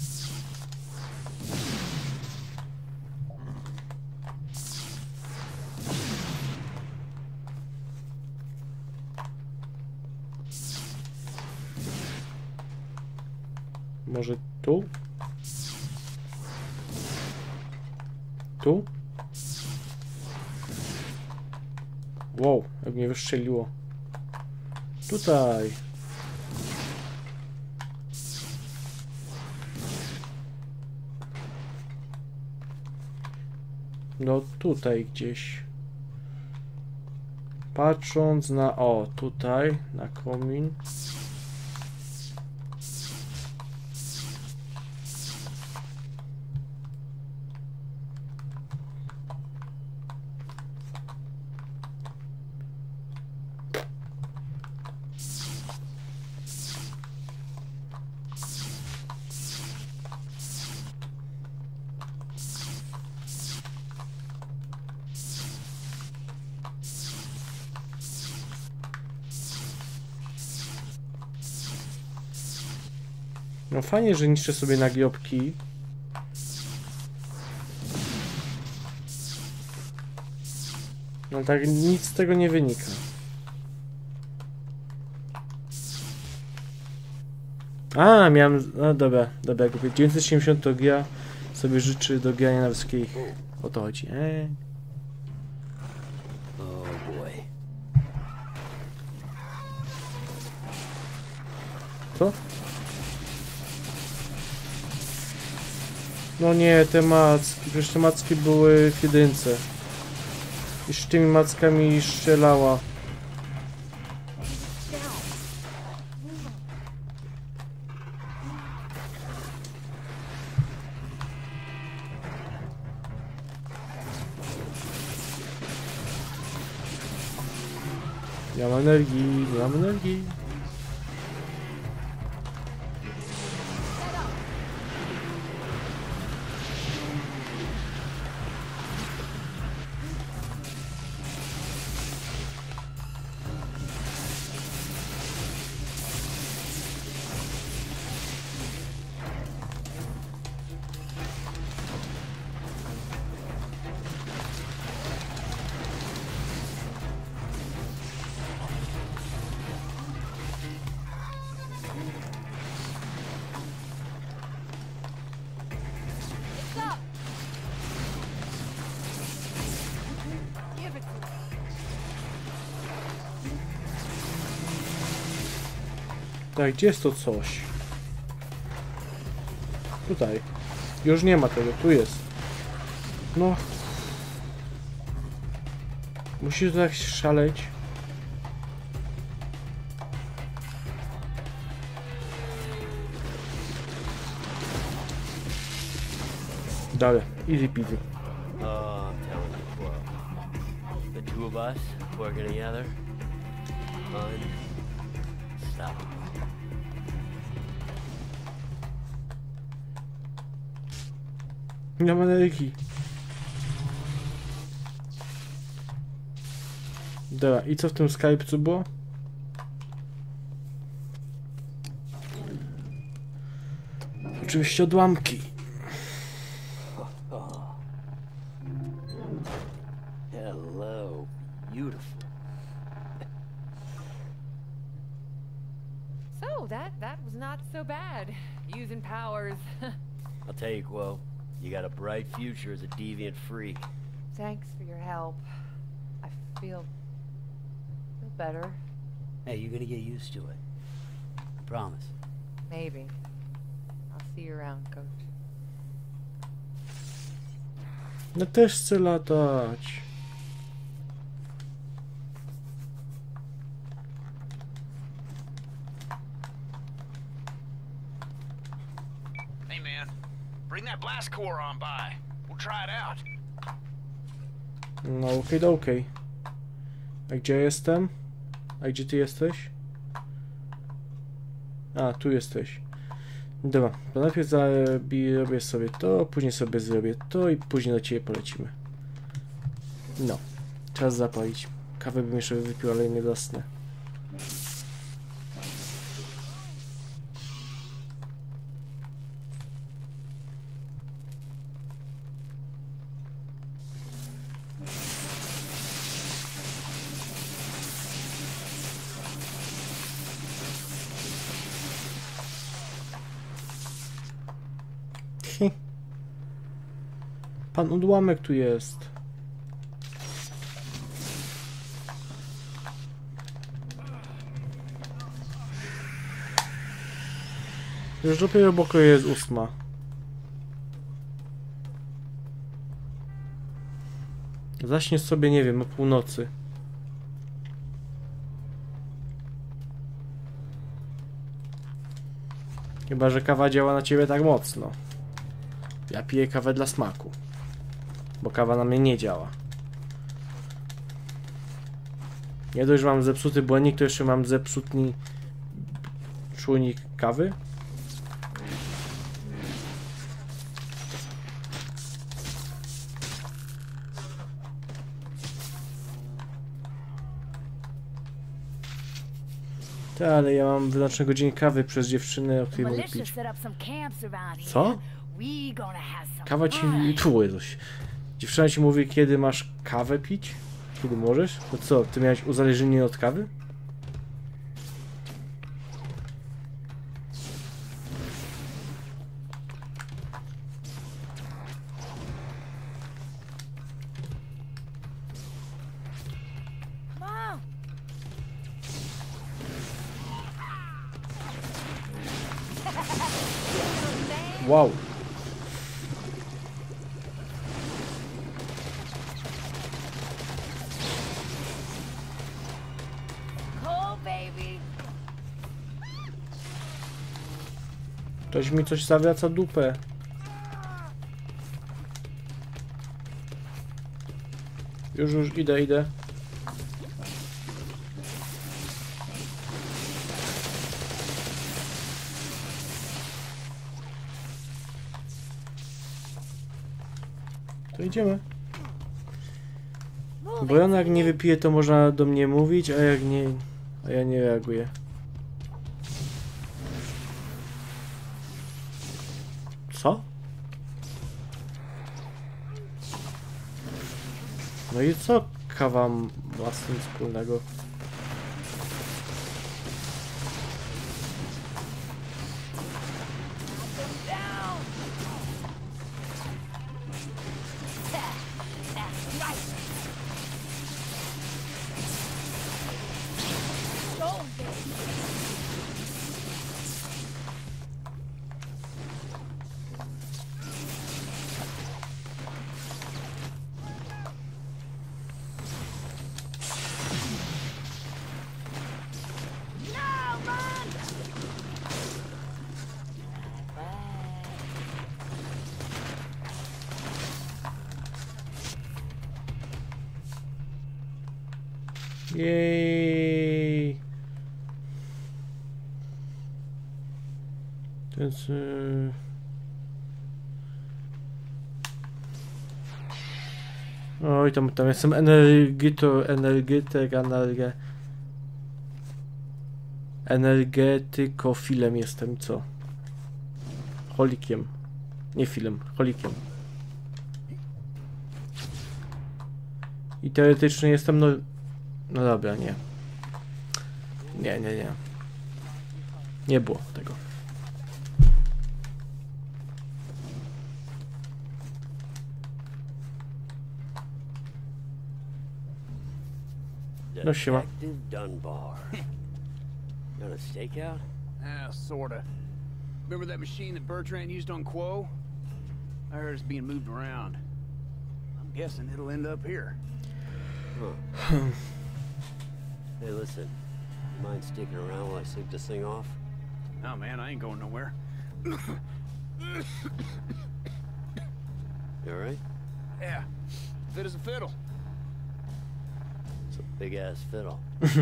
Może tu? Tu? Wow, jak mnie wystrzeliło. Tutaj. No tutaj gdzieś. Patrząc na... O, tutaj, na komin. No fajnie, że niszczę sobie nagrobki. No tak nic z tego nie wynika. A, miałem... No dobra, dobra, jak mówię, dziewięćset siedemdziesiąt to gra sobie życzy do grania na wszystkich. O to chodzi. Eee. Oh boy. No nie, te macki. Przecież te macki były w jedynce. I z tymi mackami strzelała. Nie mam energii, nie mam energii. Tak, gdzie jest to coś? Tutaj. Już nie ma tego, tu jest. No. Musisz tak szaleć. Dalej, easy peasy. Oh, I'm telling you, Quo. The two of us working together. Unstoppable. Nie ma energii. Dobra, i co w tym Skype'cu było? Oczywiście odłamki. Hello, beautiful. So that that was not so bad. Using powers. I'll tell you, Quo. You got a bright future as a deviant freak. Thanks for your help. I feel feel better. Hey, you're gonna get used to it. I promise. Maybe. I'll see you around, Coach. No też chcę latać. Hey man, bring that blast core on by. We'll try it out. No okej, okay, okej. Okay. A gdzie jestem? A gdzie ty jesteś? A, tu jesteś. Dobra, to najpierw zrobię sobie to, później sobie zrobię to i później do ciebie polecimy. No, czas zapalić. Kawę bym jeszcze wypił, ale nie dostnę. Pan odłamek tu jest. Już dopiero obok jest ósma. Zaśniesz sobie, nie wiem, o północy. Chyba że kawa działa na ciebie tak mocno. Ja piję kawę dla smaku. Bo kawa na mnie nie działa. Nie dość, że mam zepsuty błonnik, to jeszcze mam zepsuty czujnik kawy. Tak, ale ja mam wyznaczone godziny kawy przez dziewczynę, o której mogę pić. Co? Kawa ci... Tu jest coś. Dziewczyna ci mówi, kiedy masz kawę pić? Kiedy możesz? To co, ty miałeś uzależnienie od kawy? Wow. Ktoś mi coś zawraca dupę. Już, już, idę, idę. To idziemy. Bo ona jak nie wypije, to można do mnie mówić, a jak nie... A ja nie reaguję. Co? No i co kawa ma z tym wspólnego? Jej. To jest... Yy... Oj, tam, tam jestem energito, energetyk, energe... energetykofilem jestem, co? Holikiem. Nie filem, holikiem. I teoretycznie jestem, no... No dobra, nie. Nie, nie, nie. Nie było tego. No siema. Detective Dunbar. You on a stakeout? Yeah, sorta. Remember that machine that Bertrand used on Quo? I heard it's being moved around. I'm guessing it'll end up here. Huh. Hey, listen. You mind sticking around while I sleep this thing off? Oh man, I ain't going nowhere. You alright? Yeah, fit as a fiddle. It's a big-ass fiddle.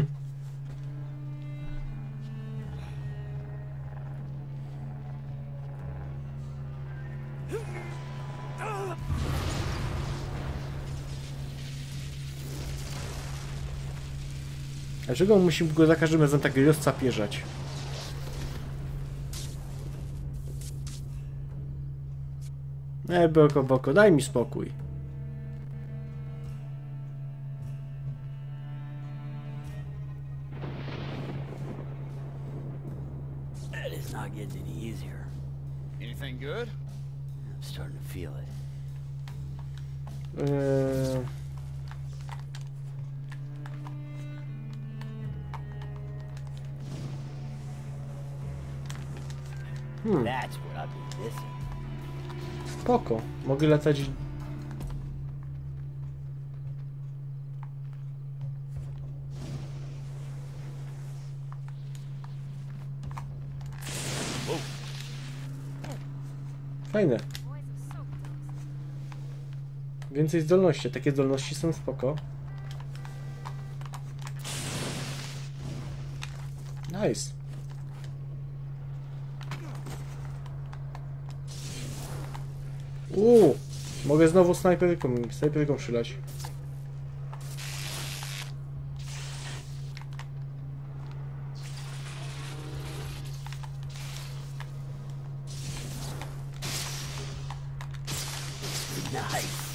Dlaczego musimy go za każdym razem tak rozcapierzać? Ej, boko, boko, daj mi spokój. That is not getting any easier. Anything good? I'm starting to feel it. Eee... Hmm. That's what I've been missing. Spoko. Mogę latać... Fajne. Więcej zdolności. Takie zdolności są spoko. Nice. Uuu, mogę znowu snajperką, snajperką strzelać. Nice.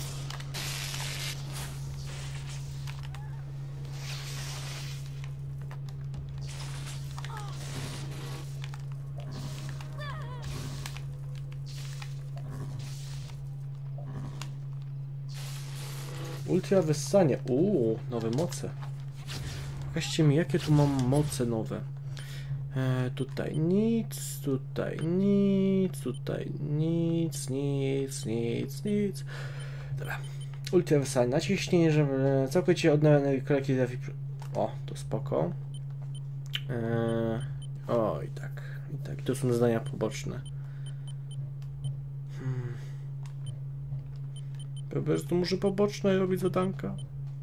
Ultra wyssanie. Uuu, nowe moce. Pokażcie mi, jakie tu mam moce nowe. E, tutaj nic, tutaj nic, tutaj nic, nic, nic, nic. Dobra. Ultra wyssanie. Naciśnij, żeby całkowicie odnowione kolejki trafi... O, to spoko. E, o, i tak. I tak. To są zadania poboczne. Po prostu muszę poboczne robić zadanka.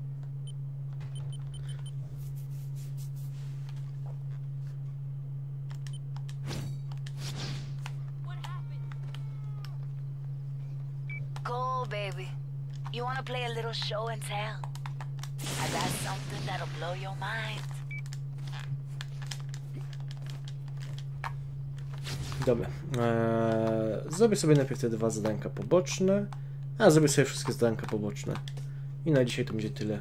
Cool, baby. You wanna play a little show and tell? I got something that'll blow your mind. Dobra. Eee, zrobię sobie najpierw te dwa zadanka poboczne. A, zrobię sobie wszystkie zadanka poboczne. I na dzisiaj to będzie tyle.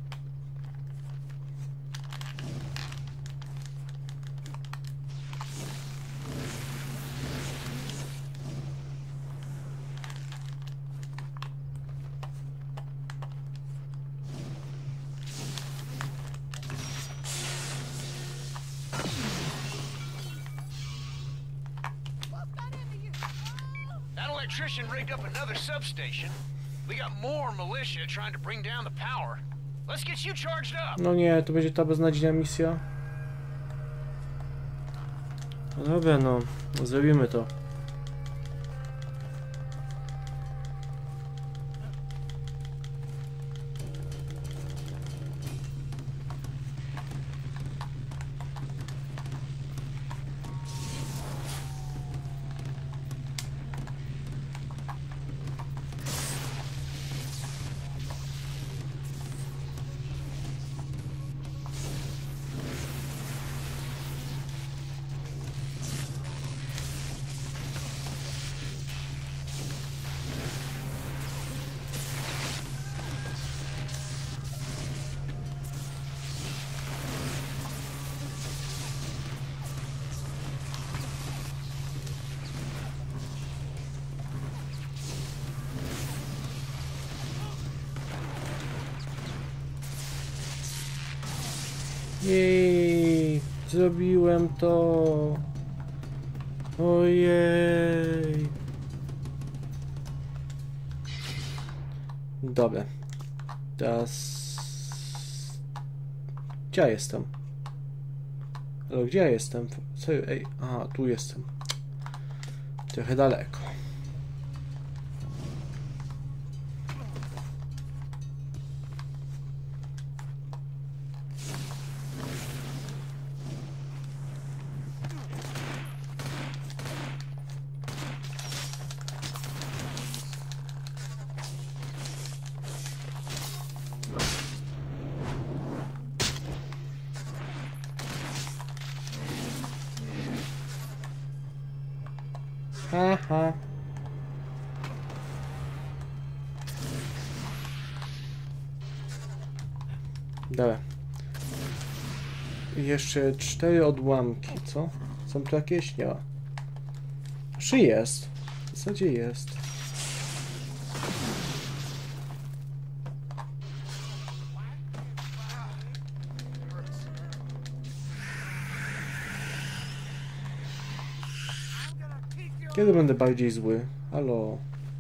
Electrician rigged up another substation. We got more militia trying to bring down the power. Let's get you charged up. No nie, to będzie ta beznadziejna misja. No dobra, no, zrobimy to. Jej, zrobiłem to. Ojej. Dobra. Teraz... Gdzie ja jestem? Ale gdzie ja jestem? Co? Ej, aha, tu jestem. Trochę daleko. Aha. Dobra. I jeszcze cztery odłamki, co? Są tu jakieś? Nie ma. Czy jest? W zasadzie jest. Kiedy będę bardziej zły? Halo?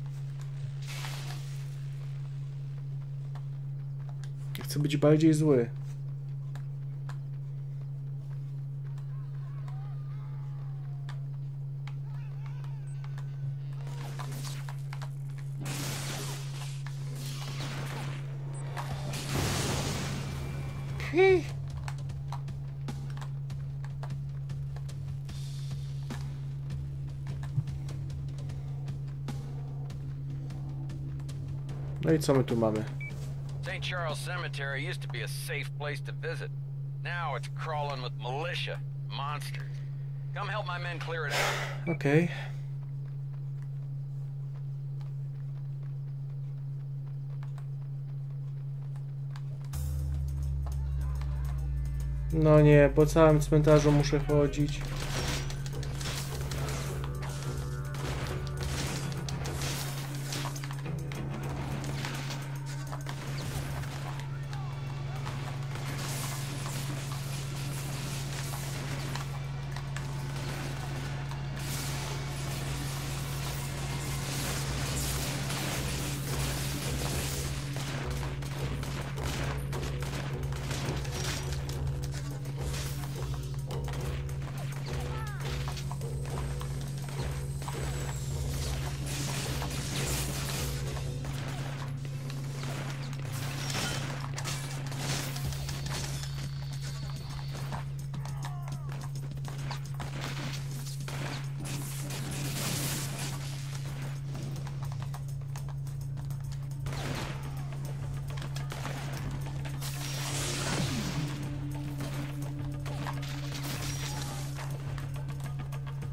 Chcę być bardziej zły. Hi. No i co my tu mamy? Saint Charles Cemetery used to be a safe place to visit. Now it's crawling with militia, monsters. Come help my men clear it out. Okej. Okay. No nie, po całym cmentarzu muszę chodzić.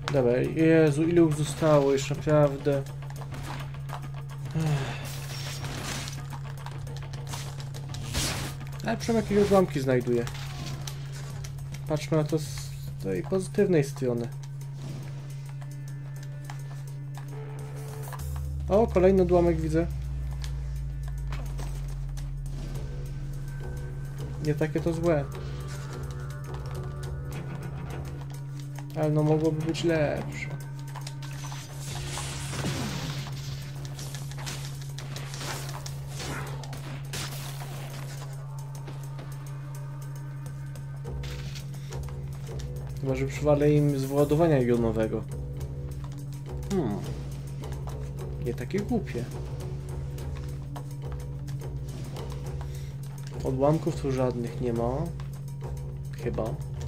Dobra, Jezu, ile już zostało jeszcze, naprawdę. Ale przynajmniej jakieś odłamki znajduję. Patrzmy na to z tej pozytywnej strony. O, kolejny odłamek widzę. Nie takie to złe. Ale no mogłoby być lepsze. Chyba, że przywalę im z wyładowania jonowego. Hmm. Nie takie głupie. Odłamków tu żadnych nie ma. Chyba.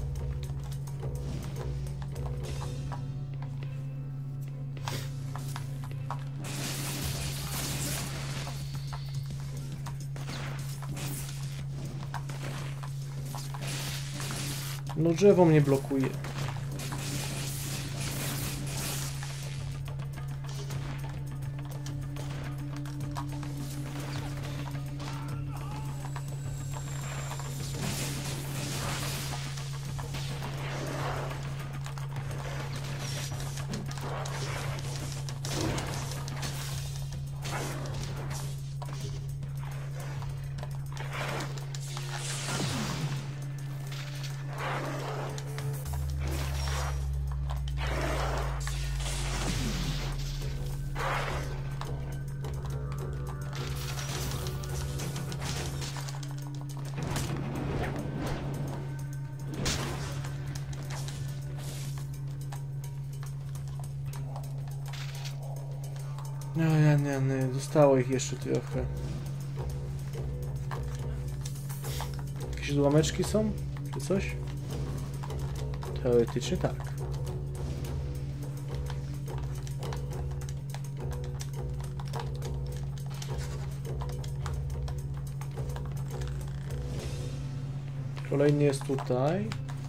No drzewo mnie blokuje. No ja nie, nie, zostało ich jeszcze trochę. Jakieś odłameczki są? Czy coś? Teoretycznie tak. Kolejny jest tutaj.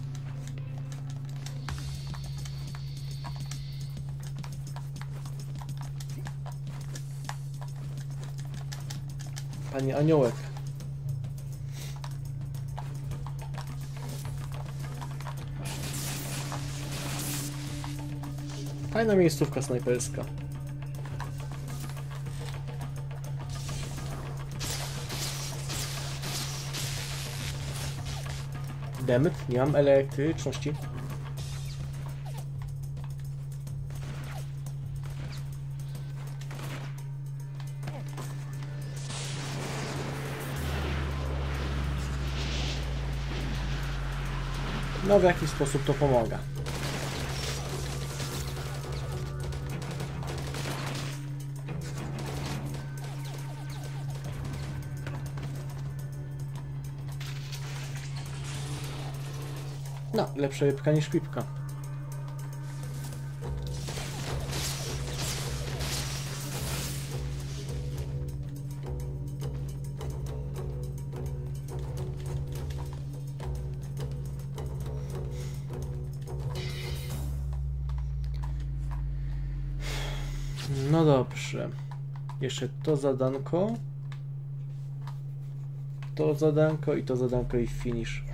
Pani aniołek. Fajna miejscówka snajperska. Demet, nie mam elektryczności. No w jaki sposób to pomaga. No, lepsza rybka niż pipka. No dobrze. Jeszcze to zadanko. To zadanko i to zadanko i finish.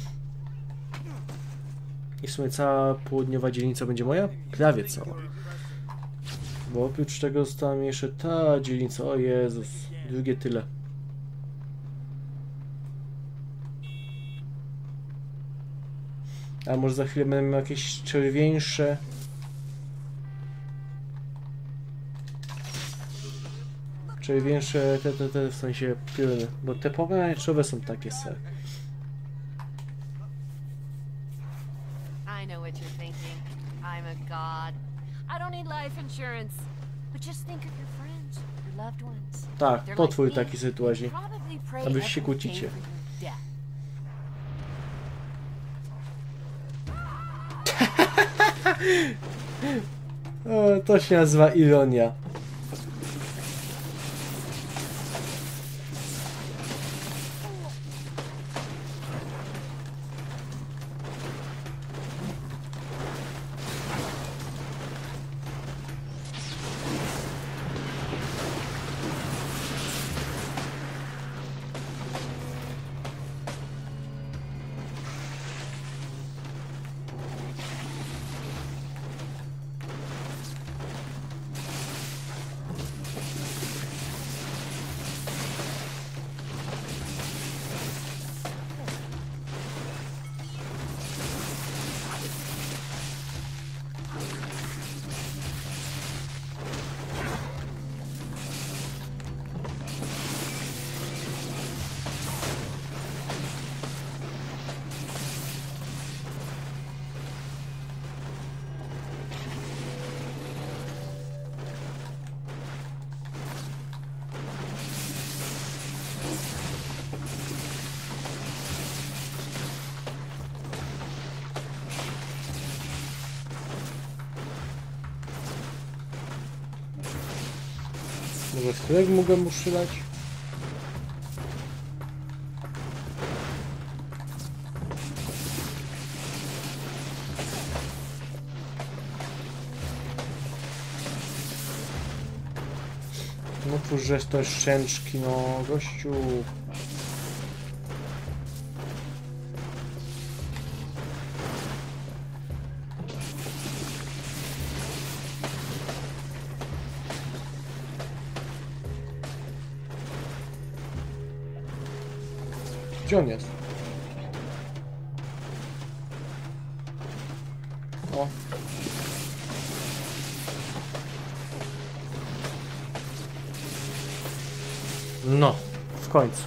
I w sumie cała południowa dzielnica będzie moja? Prawie cała. Bo oprócz tego została mi jeszcze ta dzielnica. O Jezus. Drugie tyle. A może za chwilę będę miał jakieś czerwieńsze. Czerwieńsze te, te, te w sensie pioruny. Bo te pomarańczowe są takie ser. I know what you're thinking. I'm a god. I don't need life insurance. But just think of your friends, your loved ones. Tak, potwór taki sytuacji. A wy się kłócicie. O, to się nazywa ironia. Może z którego mogę mu strzelać? No cóż, żeś to szczęczki, no gościu. Gdzie on jest? O. No, w końcu.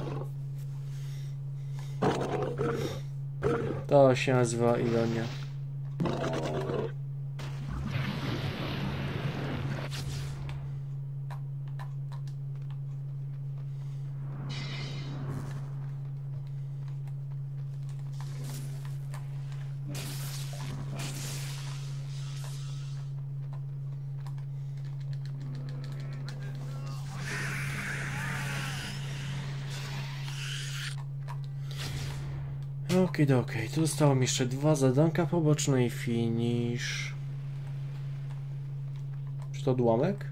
To się nazywa ironia. Okej, okej, tu zostało mi jeszcze dwa zadanka poboczne i finish. Czy to odłamek?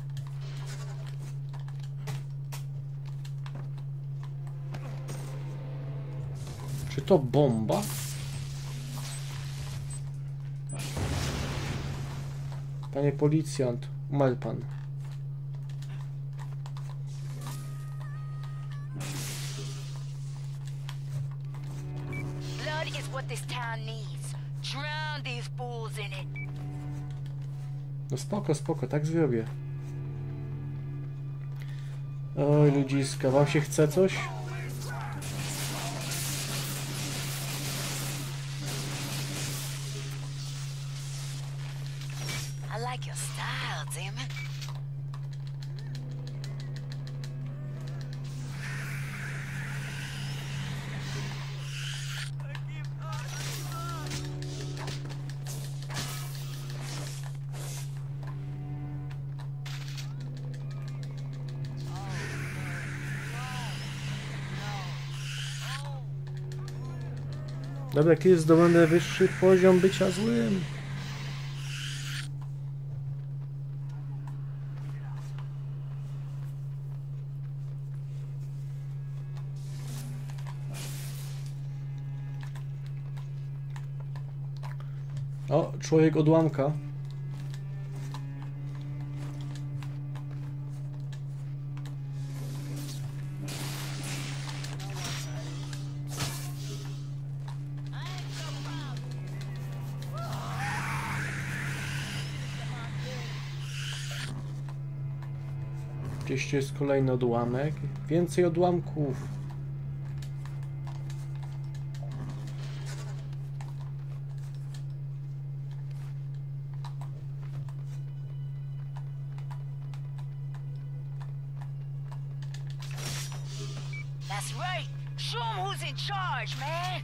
Czy to bomba? Panie policjant, umarł pan. This town needs. Drown these fools in it. No spoko, spoko, tak zrobię. Oj, ludziska, wam się chce coś? I like your style, damn it. Dobra, kiedy zdobędę wyższy poziom bycia złym? O, człowiek odłamka. Gdzieś jest kolejny odłamek. Więcej odłamków. That's right. Show 'em who's in charge, man.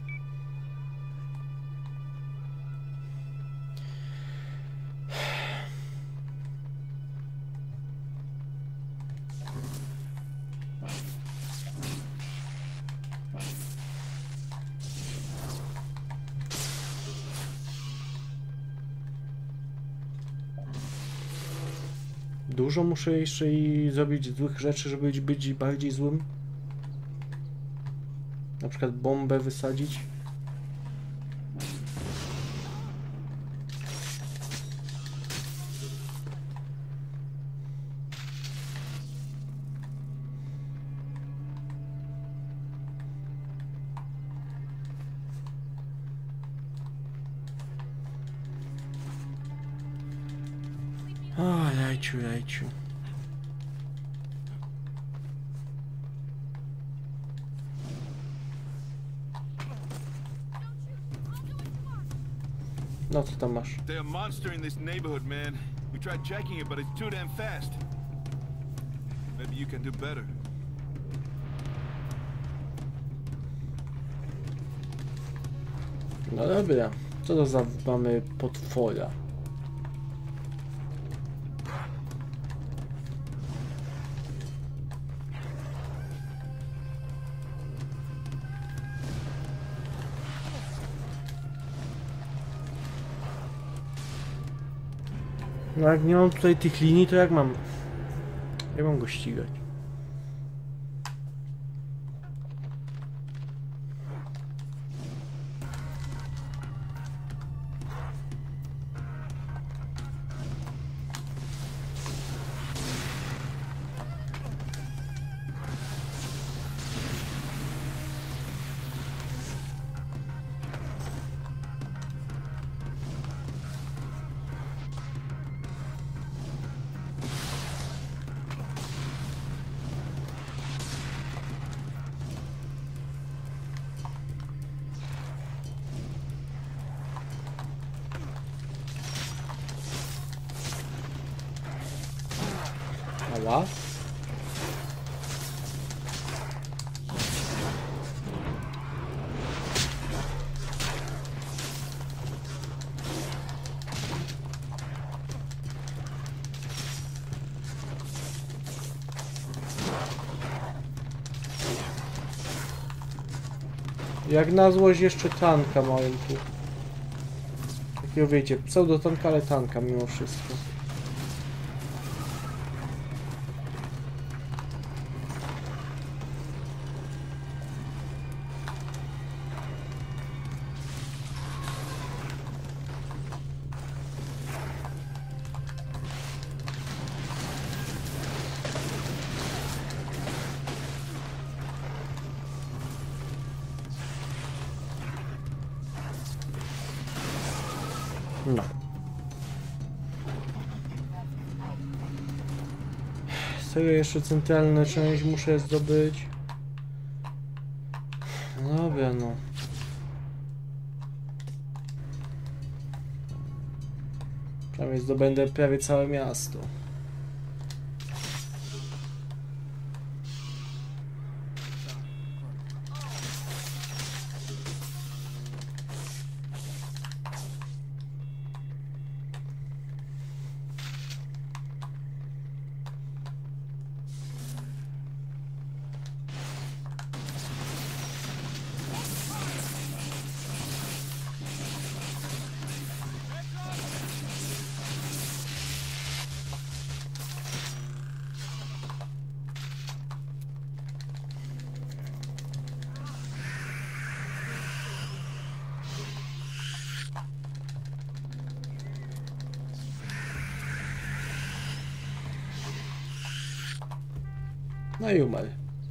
Dużo muszę jeszcze i zrobić złych rzeczy, żeby być, być bardziej złym. Na przykład bombę wysadzić. O, jajciu, jajciu. No co tam masz? There's a monster in this neighborhood, man. We tried checking it, but it's too damn fast. Maybe you can do better. No dobra. Co to za mamy potwora? No jak nie mam tutaj tych linii, to jak mam... Jak mam go ścigać? Ała. Jak na złość jeszcze tanka mają tu. Takiego wiecie, pseudotanka, ale tanka mimo wszystko. No. Serio, jeszcze centralna część muszę zdobyć. No dobra, no. Prawie zdobędę prawie całe miasto. No i umarł.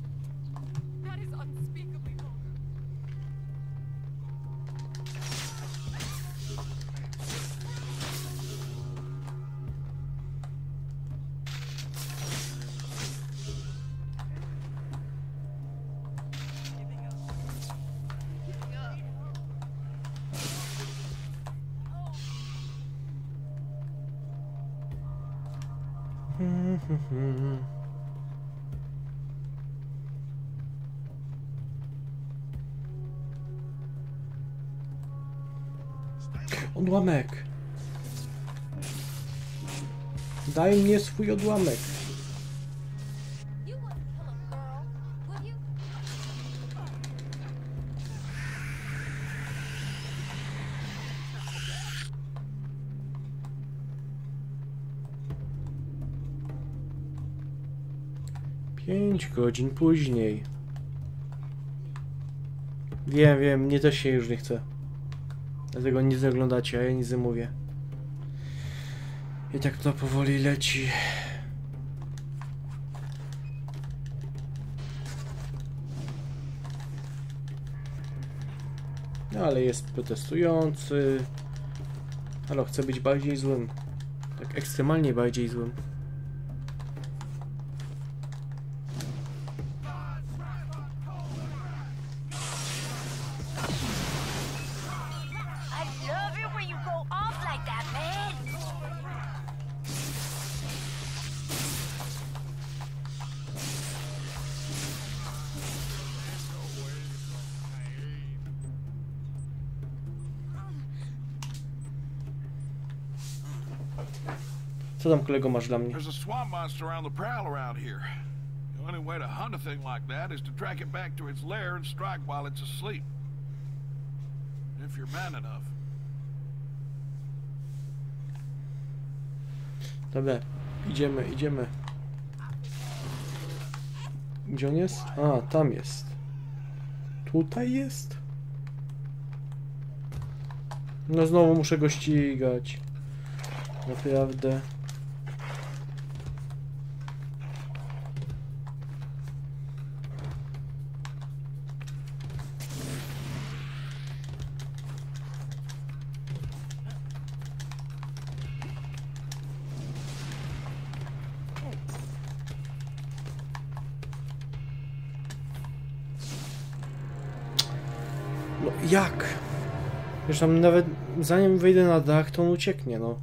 Odłamek. Daj mnie swój odłamek. Pięć godzin później. Wiem, wiem, mnie też się już nie chce. Dlatego nic nie oglądacie, a ja nic nie mówię. I tak to powoli leci. No ale jest protestujący. Ale chce być bardziej złym. Tak ekstremalnie bardziej złym. Co tam, kolego, masz dla mnie? There's a swamp monster on the prowl around here. The only way to hunt a thing like that is to track it back to its lair and strike while it's asleep. If you're man enough. Dobra, idziemy, idziemy. Gdzie on jest? A, tam jest. Tutaj jest? No znowu muszę go ścigać. Naprawdę. No jak? Wiesz, tam nawet zanim wejdę na dach, to on ucieknie, no.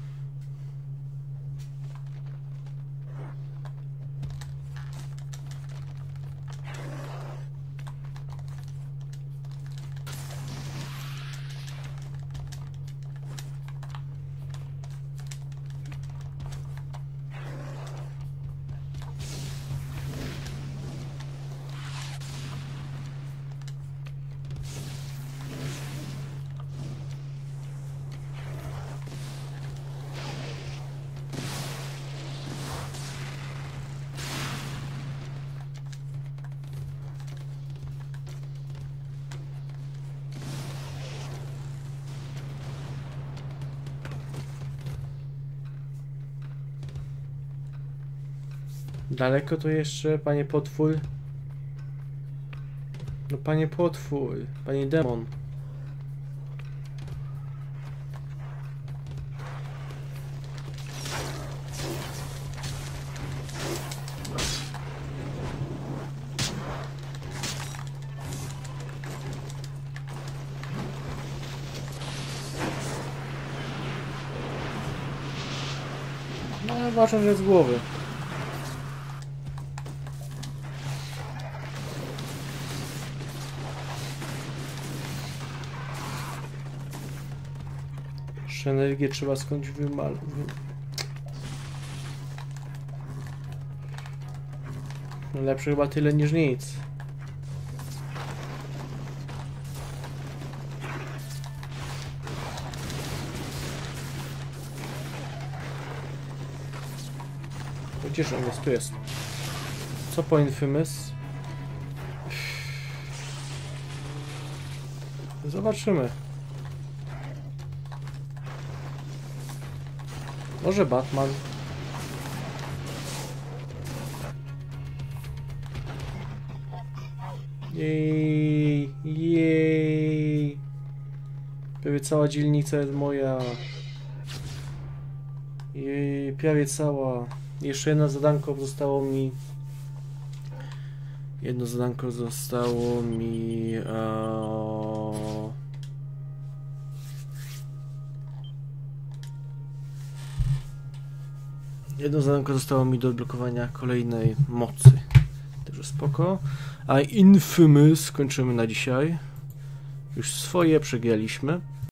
Daleko to jeszcze, panie potwór? No panie potwór, panie demon. No ale ważne, że z głowy. Energię trzeba skądś wymal... No lepsze chyba tyle niż nic. Gdzież on jest? Tu jest. Co po Infamous? Zobaczymy. Może Batman. Jej, jej. Prawie cała dzielnica jest moja. Jej, prawie cała. Jeszcze jedno zadanko zostało mi. Jedno zadanko zostało mi. Uh... Jedno zadanko zostało mi do odblokowania kolejnej mocy. Także spoko. A Infamous kończymy na dzisiaj. Już swoje przegraliśmy.